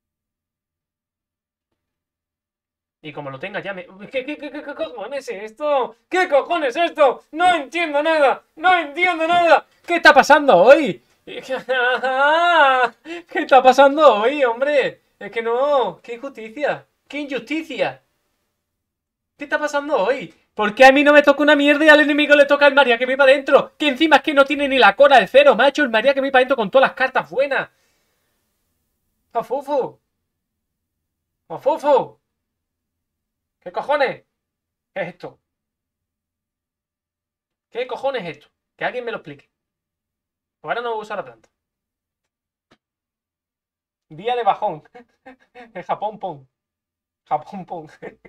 Y como lo tenga ya me... ¿Qué, qué, qué, qué, qué cojones es esto? ¿Qué cojones es esto? No entiendo nada. No entiendo nada. ¿Qué está pasando hoy? ¿Qué está pasando hoy, hombre? Es que no. ¡Qué injusticia! ¡Qué injusticia! ¿Qué está pasando hoy? ¿Por qué a mí no me toca una mierda y al enemigo le toca el María que me para adentro? Que encima es que no tiene ni la cola del cero. Me ha hecho el María que me para adentro con todas las cartas buenas. ¡Mafufu! ¡Mafufu! ¿Qué cojones es esto? ¿Qué cojones es esto? Que alguien me lo explique. Ahora no voy a usar la planta. Día de bajón. En Japón, pon. Japón, pon.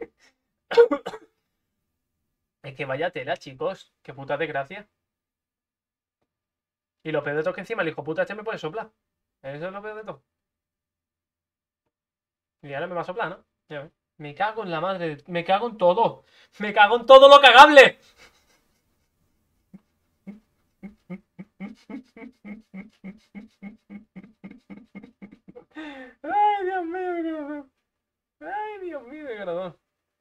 Es que vaya tela, chicos. Qué puta desgracia. Y lo peor de todo es que encima el hijo puta este me puede soplar. Eso es lo peor de todo. Y ahora me va a soplar, ¿no? Ya ves. Me cago en la madre. Me cago en todo. Me cago en todo lo cagable. Ay, Dios mío, mi corazón. Ay, Dios mío, mi corazón.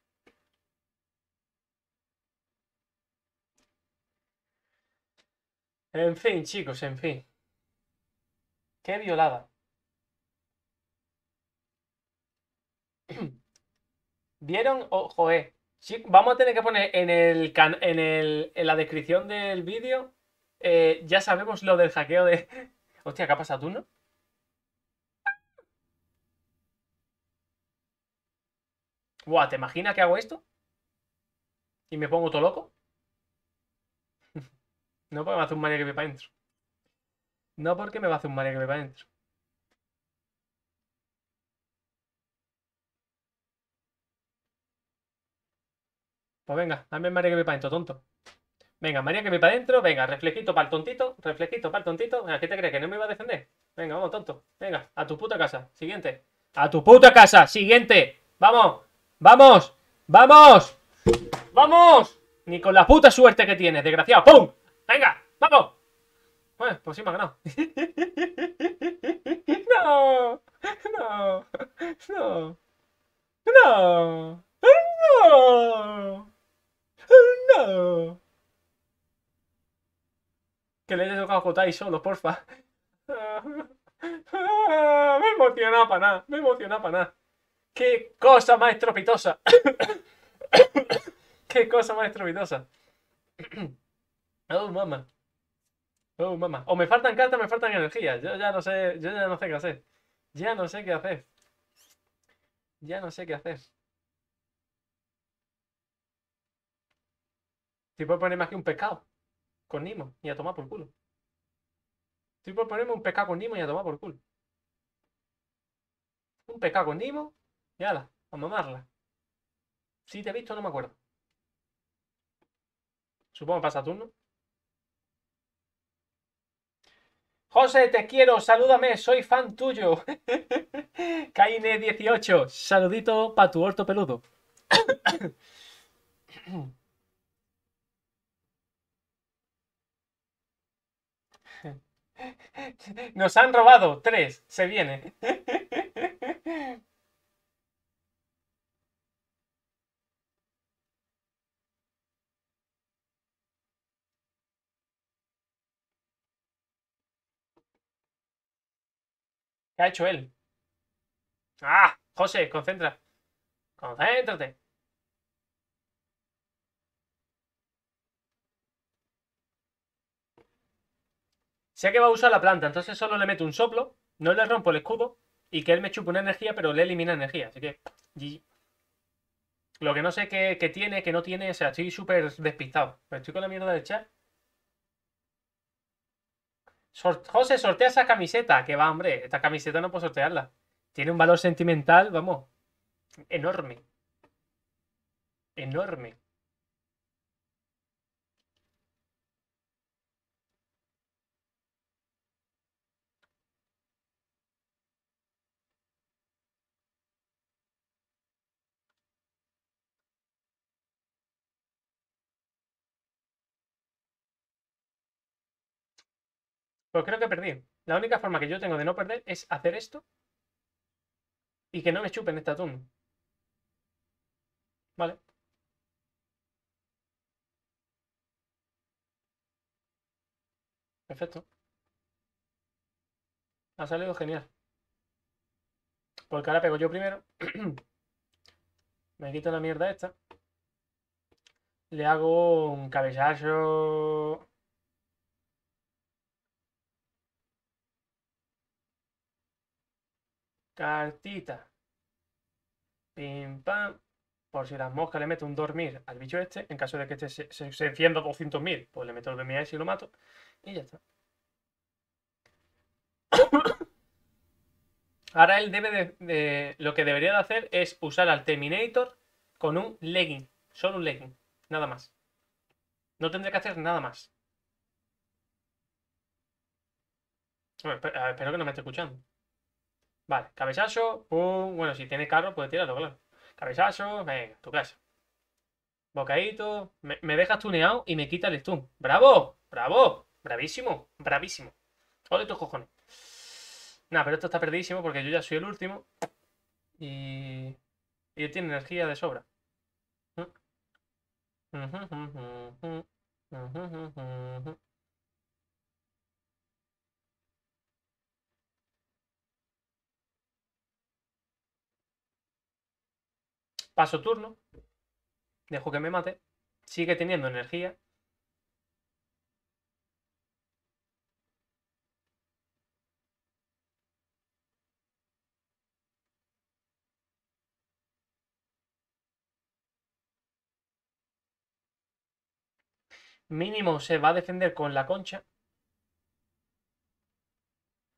En fin, chicos, en fin. Qué violada. ¿Vieron? Ojo, eh. Sí, vamos a tener que poner en el can- en el en la descripción del vídeo. Eh, ya sabemos lo del hackeo de. Hostia, ¿qué ha pasado tú, no? Buah, ¿te imaginas que hago esto? Y me pongo todo loco. No porque me hace un María que me para adentro. No porque me va a hacer un María que me para adentro. Pues venga, dame María que me para adentro, tonto. Venga, María que me para adentro. Venga, reflejito para el tontito. Reflejito para el tontito. Venga, ¿qué te crees? ¿Que no me iba a defender? Venga, vamos, tonto. Venga, a tu puta casa. Siguiente. A tu puta casa. Siguiente. Vamos. Vamos. Vamos. Vamos. Ni con la puta suerte que tienes, desgraciado. ¡Pum! Venga, vamos. Bueno, pues sí me ha ganado. No. No. No. No. No. No. Que le haya tocado a Kotai solo, porfa. Me emociona para nada. Me emociona para nada. ¡Qué cosa más estropitosa! ¡Qué cosa más estropitosa! Oh, mamá. Oh, mamá. O me faltan cartas o me faltan energías. Yo ya no sé. Yo ya no sé qué hacer. Ya no sé qué hacer. Ya no sé qué hacer. Si puedo ponerme aquí un pescado. Con Nimo. Y a tomar por culo. Si puedo ponerme un pescado con Nimo y a tomar por culo. Un pescado con Nimo. Y ala, a mamarla. Si te he visto, no me acuerdo. Supongo que pasa turno. José, te quiero, salúdame, soy fan tuyo. Kaine dieciocho, saludito pa' tu orto peludo. Nos han robado, tres, se viene. ¿Qué ha hecho él? Ah, José, concentra. Concéntrate. Sé que va a usar la planta, entonces solo le meto un soplo, no le rompo el escudo y que él me chupe una energía, pero le elimina energía. Así que, G G. Lo que no sé qué, qué tiene, que no tiene, o sea, estoy súper despistado. Pero estoy con la mierda del chat. Sor- José, sortea esa camiseta. Que va, hombre. Esta camiseta no puedo sortearla. Tiene un valor sentimental, vamos, enorme. Enorme. Pues creo que perdí. La única forma que yo tengo de no perder es hacer esto y que no me chupen esta turno. Vale, perfecto. Ha salido genial. Porque ahora pego yo primero. Me quito la mierda esta. Le hago un cabezazo. Cartita. Pim pam. Por si las moscas le meto un dormir al bicho este. En caso de que este se, se, se encienda doscientos mil, pues le meto el dormir a ese y lo mato. Y ya está. Ahora él debe de, de- Lo que debería de hacer es usar al Terminator con un legging. Solo un legging. Nada más. No tendré que hacer nada más. Bueno, espe- a ver, espero que no me esté escuchando. Vale, cabezazo. Pum. Bueno, si tiene carro, puede tirarlo, claro. Cabezazo. Venga, tu casa. Bocadito. Me, me dejas tuneado y me quita el stun. ¡Bravo! ¡Bravo! Bravísimo. Bravísimo. Ole tus cojones. Nah, pero esto está perdidísimo porque yo ya soy el último. Y. Y él tiene energía de sobra. Paso turno. Dejo que me mate. Sigue teniendo energía. Mínimo se va a defender con la concha.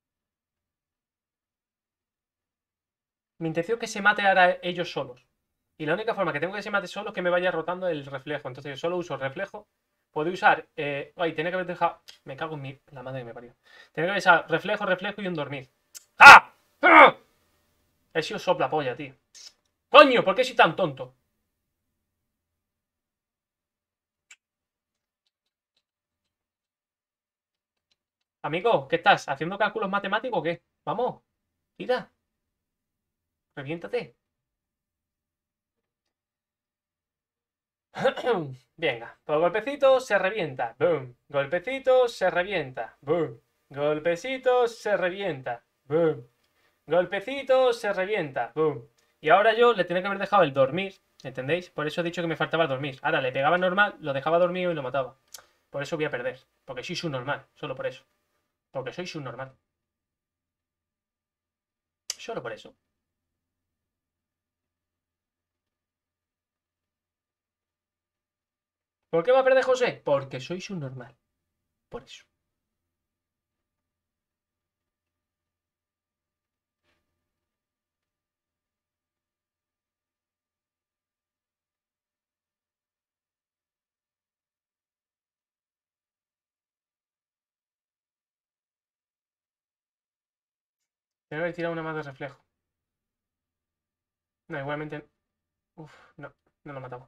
Mi intención es que se mate ahora ellos solos. Y la única forma que tengo que se mate solo es que me vaya rotando el reflejo. Entonces yo solo uso reflejo. Puedo usar... Eh... Ay, tenía que haber dejado... Me cago en mi... La madre que me parió. Tenía que haber usado reflejo, reflejo y un dormir. ¡Ah! ¡Ah! He sido sopla polla, tío. ¡Coño! ¿Por qué soy tan tonto? Amigo, ¿qué estás? ¿Haciendo cálculos matemáticos o qué? Vamos, tira. Reviéntate. Venga, por golpecito se revienta. Boom. Golpecito se revienta. Boom. Golpecito se revienta. Boom. Golpecito se revienta. Boom. Y ahora yo le tenía que haber dejado el dormir. ¿Entendéis? Por eso he dicho que me faltaba dormir. Ahora le pegaba normal, lo dejaba dormido y lo mataba. Por eso voy a perder. Porque soy subnormal. Solo por eso. Porque soy subnormal. Solo por eso. ¿Por qué va a perder José? Porque soy subnormal. Por eso. Tengo que haber tirado una más de reflejo. No, igualmente. Uf, no. No lo mataba.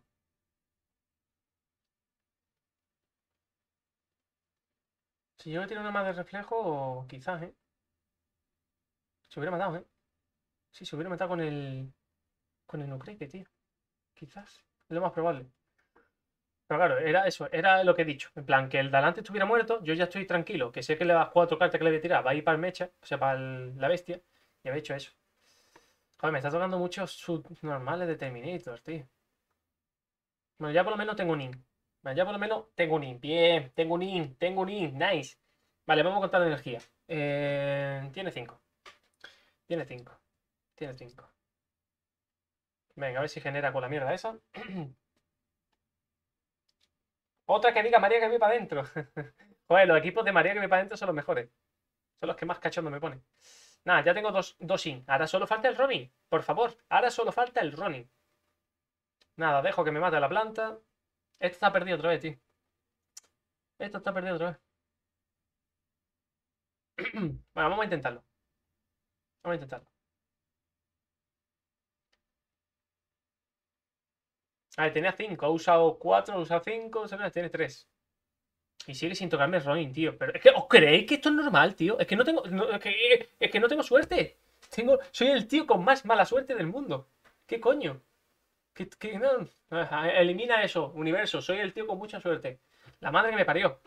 Si yo me tiro una más de reflejo, quizás, ¿eh? Se hubiera matado, ¿eh? Sí, se hubiera matado con el... Con el Nucreke, tío. Quizás. Es lo más probable. Pero claro, era eso. Era lo que he dicho. En plan, que el de adelante estuviera muerto, yo ya estoy tranquilo. Que sé que las cuatro cartas que le voy a tirar va a ir para el mecha. O sea, para el- la bestia. Y había hecho eso. Joder, me está tocando muchos subnormales de Terminator, tío. Bueno, ya por lo menos tengo un in. Vale, ya por lo menos tengo un in. Bien, tengo un in, tengo un in. Nice. Vale, vamos a contar la energía. Eh, tiene cinco. Tiene cinco. Tiene cinco. Venga, a ver si genera con la mierda esa. Otra que diga María que me para adentro. Joder, los equipos de María que me para adentro son los mejores. Son los que más cachondo me ponen. Nada, ya tengo dos, dos in. Ahora solo falta el Ronin. Por favor, ahora solo falta el Ronin. Nada, dejo que me mate la planta. Esto está perdido otra vez, tío. Esto está perdido otra vez. Bueno, vamos a intentarlo. Vamos a intentarlo. A ver, tenía cinco. Ha usado cuatro, ha usado cinco. Tiene tres. Y sigue sin tocarme Ronin, tío. Pero es que, ¿os creéis que esto es normal, tío? Es que no tengo. no, es, que, es que no tengo suerte. Tengo, soy el tío con más mala suerte del mundo. ¿Qué coño? ¿Qué, qué- no? Ajá, elimina eso, universo. Soy el tío con mucha suerte. La madre que me parió.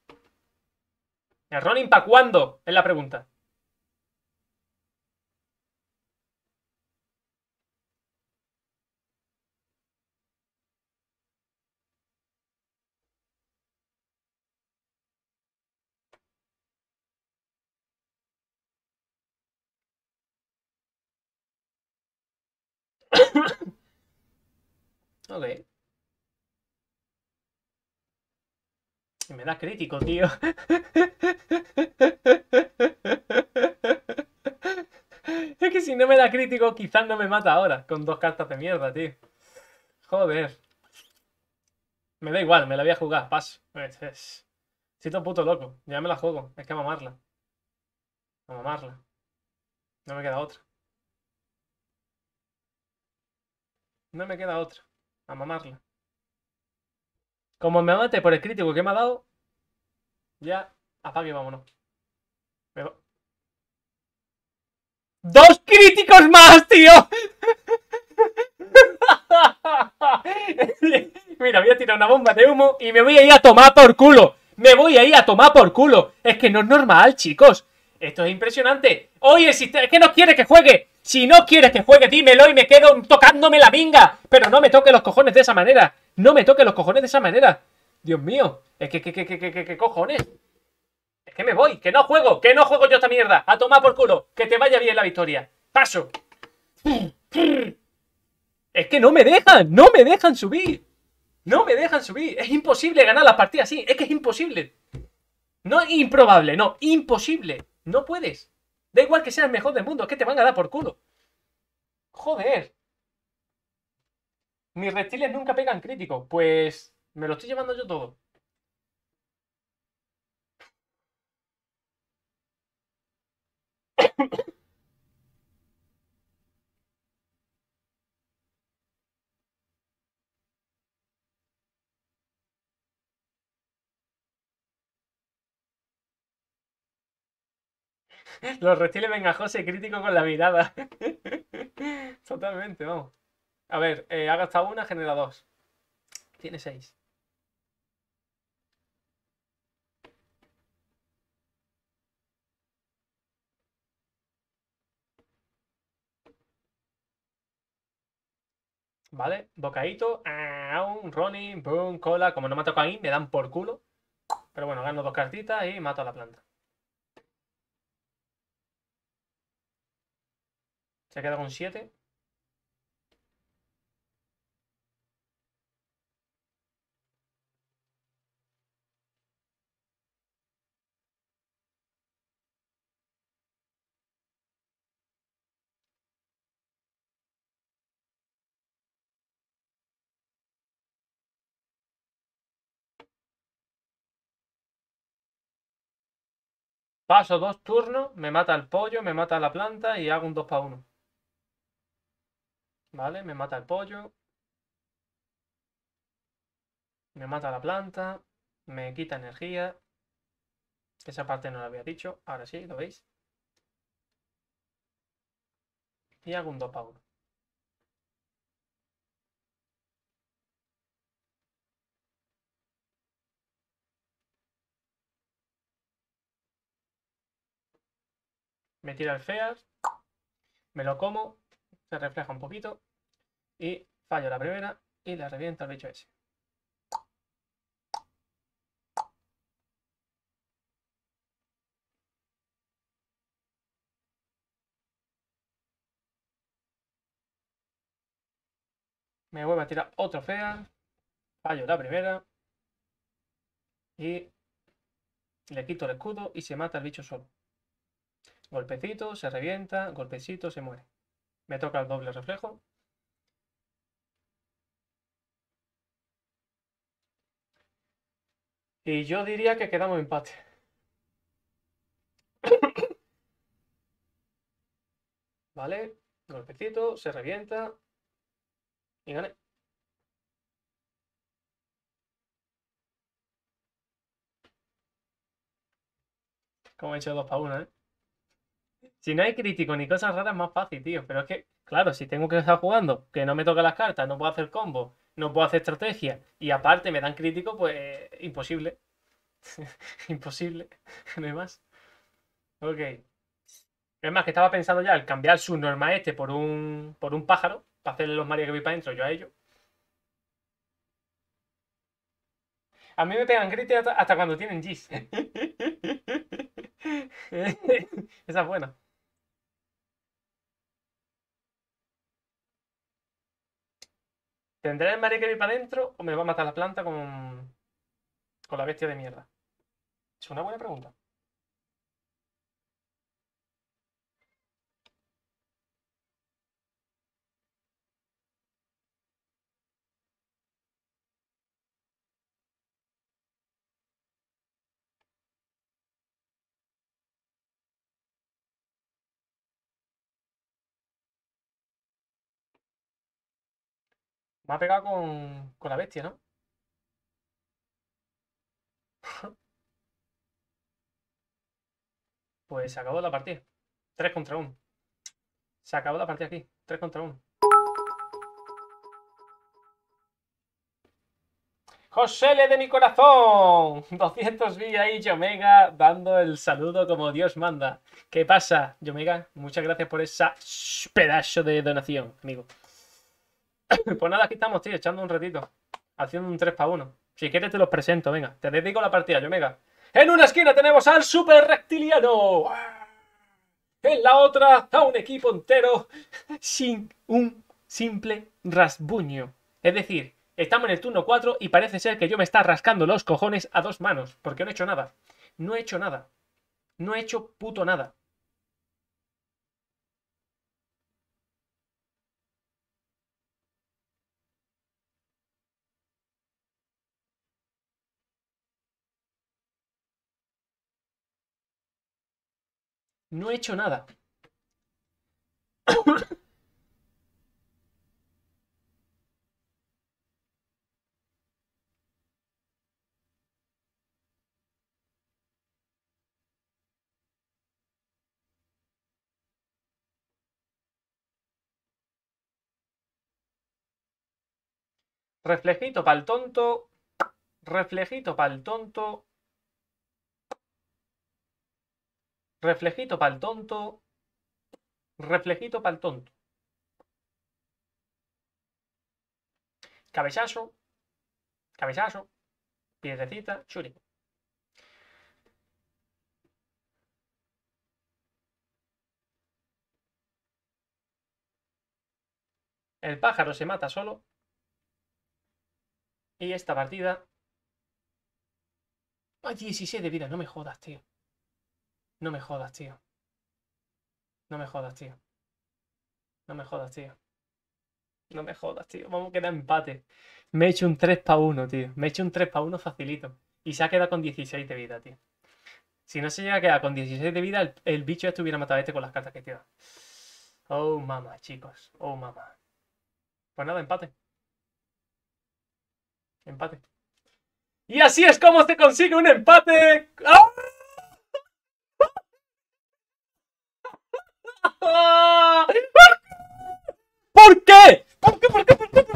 ¿El Ronin para cuándo? Es la pregunta. Ok. Me da crítico, tío. Es que si no me da crítico, quizás no me mata ahora. Con dos cartas de mierda, tío. Joder. Me da igual, me la voy a jugar. Paso. Es, es... Estoy todo puto loco. Ya me la juego. Hay que mamarla. A mamarla. No me queda otra. No me queda otra. A mamarla. Como me mate por el crítico que me ha dado, ya apague y vámonos. Me va- ¡Dos críticos más, tío! Mira, voy a tirar una bomba de humo y me voy a ir a tomar por culo. Me voy a ir a tomar por culo. Es que no es normal, chicos. Esto es impresionante. Oye, si te- es que no quieres que juegue. Si no quieres que juegue, dímelo y me quedo tocándome la minga. Pero no me toque los cojones de esa manera. No me toque los cojones de esa manera. Dios mío. Es que, que, que, que, que, que, que cojones. Es que me voy, que no juego, que no juego yo esta mierda. A tomar por culo. Que te vaya bien la victoria. Paso. Es que no me dejan, no me dejan subir. No me dejan subir. Es imposible ganar las partidas así. Es que es imposible. No improbable, no, imposible. No puedes. Da igual que seas el mejor del mundo, es que te van a dar por culo. Joder. Mis reptiles nunca pegan crítico. Pues me lo estoy llevando yo todo. Los reptiles vengajosos y crítico con la mirada. Totalmente, vamos. A ver, eh, ha gastado una, genera dos. Tiene seis. ¿Vale? Bocadito, un Ronin, boom, cola. Como no me ha tocado ahí, me dan por culo. Pero bueno, gano dos cartitas y mato a la planta. Se queda con siete. Paso dos turnos, me mata el pollo, me mata la planta y hago un dos para uno. ¿Vale? Me mata el pollo. Me mata la planta. Me quita energía. Esa parte no la había dicho. Ahora sí, ¿lo veis? Y hago un dos para uno. Me tira el feas. Me lo como. Se refleja un poquito. Y fallo la primera. Y le reviento al bicho ese. Me vuelve a tirar otro fea. Fallo la primera. Y le quito el escudo y se mata el bicho solo. Golpecito, se revienta. Golpecito, se muere. Me toca el doble reflejo. Y yo diría que quedamos empate. ¿Vale? Golpecito, se revienta. Y gané. Como he hecho dos para uno, ¿eh? Si no hay crítico ni cosas raras, es más fácil, tío. Pero es que, claro, si tengo que estar jugando, que no me toca las cartas, no puedo hacer combo, no puedo hacer estrategia, y aparte me dan crítico, pues imposible. Imposible. No hay más. Ok. Es más, que estaba pensando ya el cambiar su norma este por un, por un pájaro, para hacerle los María que voy para adentro, yo a ellos. A mí me pegan críticos hasta, hasta cuando tienen Gis. Esa es buena. ¿Tendré el María que voy para adentro o me va a matar la planta con, con la bestia de mierda? Es una buena pregunta. Me ha pegado con, con la bestia, ¿no? Pues se acabó la partida. Tres contra uno. Se acabó la partida aquí. Tres contra uno. Josele de mi corazón. doscientos vi ahí, Yomega, dando el saludo como Dios manda. ¿Qué pasa, Yomega? Muchas gracias por esa pedazo de donación, amigo. Pues nada, aquí estamos, tío, echando un ratito. Haciendo un tres para uno. Si quieres te los presento, venga. Te dedico la partida, Yomega. En una esquina tenemos al Super Reptiliano. En la otra a un equipo entero sin un simple rasguño. Es decir, estamos en el turno cuatro y parece ser que yo me está rascando los cojones a dos manos, porque no he hecho nada. No he hecho nada. No he hecho puto nada. No he hecho nada. Reflejito para el tonto. Reflejito para el tonto. Reflejito para el tonto. Reflejito para el tonto. Cabezazo. Cabezazo. Piedrecita. Shuri. El pájaro se mata solo. Y esta partida... ¡Ay, dieciséis de vida! No me jodas, tío. No me jodas, tío. No me jodas, tío. No me jodas, tío. No me jodas, tío. Vamos a quedar empate. Me he hecho un tres para uno, tío. Me he hecho un tres para uno facilito. Y se ha quedado con dieciséis de vida, tío. Si no se llega a quedar con dieciséis de vida, el, el bicho este hubiera matado a este con las cartas que tira. Oh, mamá, chicos. Oh, mamá. Pues nada, empate. Empate. Y así es como se consigue un empate. ¡Ah! ¿Por qué? ¿Por qué? ¿Por qué? ¿Por qué? ¿Por qué? ¿Por qué? ¿Por qué? ¿Por qué? ¿Por qué? ¿Por qué? ¿Por qué? ¿Por qué? ¿Por qué? ¿Por qué? ¿Por qué? ¿Por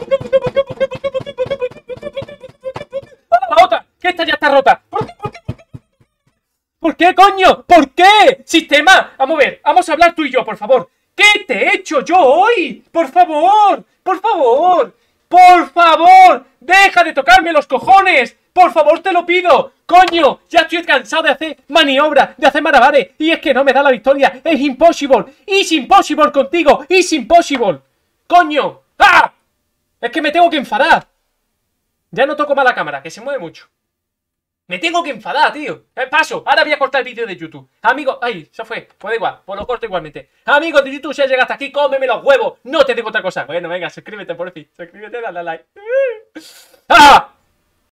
qué? La otra, que esta ya está rota. ¿Por qué? ¿Por qué? ¿Por qué, coño? ¿Por qué? Sistema, vamos a ver, vamos a hablar tú y yo, por favor. ¿Qué te he hecho yo hoy? Por favor, por favor, por favor, deja de tocarme los cojones. Por favor, te lo pido. Coño, ya estoy cansado de hacer maniobras, de hacer malabares. Y es que no me da la victoria. Es impossible. It's impossible contigo. It's impossible. Coño. ¡Ah! Es que me tengo que enfadar. Ya no toco más la cámara, que se mueve mucho. Me tengo que enfadar, tío. Eh, paso. Ahora voy a cortar el vídeo de YouTube. Amigos, ay, se fue. Pues da igual, pues lo corto igualmente. Amigos de YouTube, si has llegado hasta aquí, cómeme los huevos. No te digo otra cosa. Bueno, venga, suscríbete por fin. Suscríbete, dale a like. ¡Ah!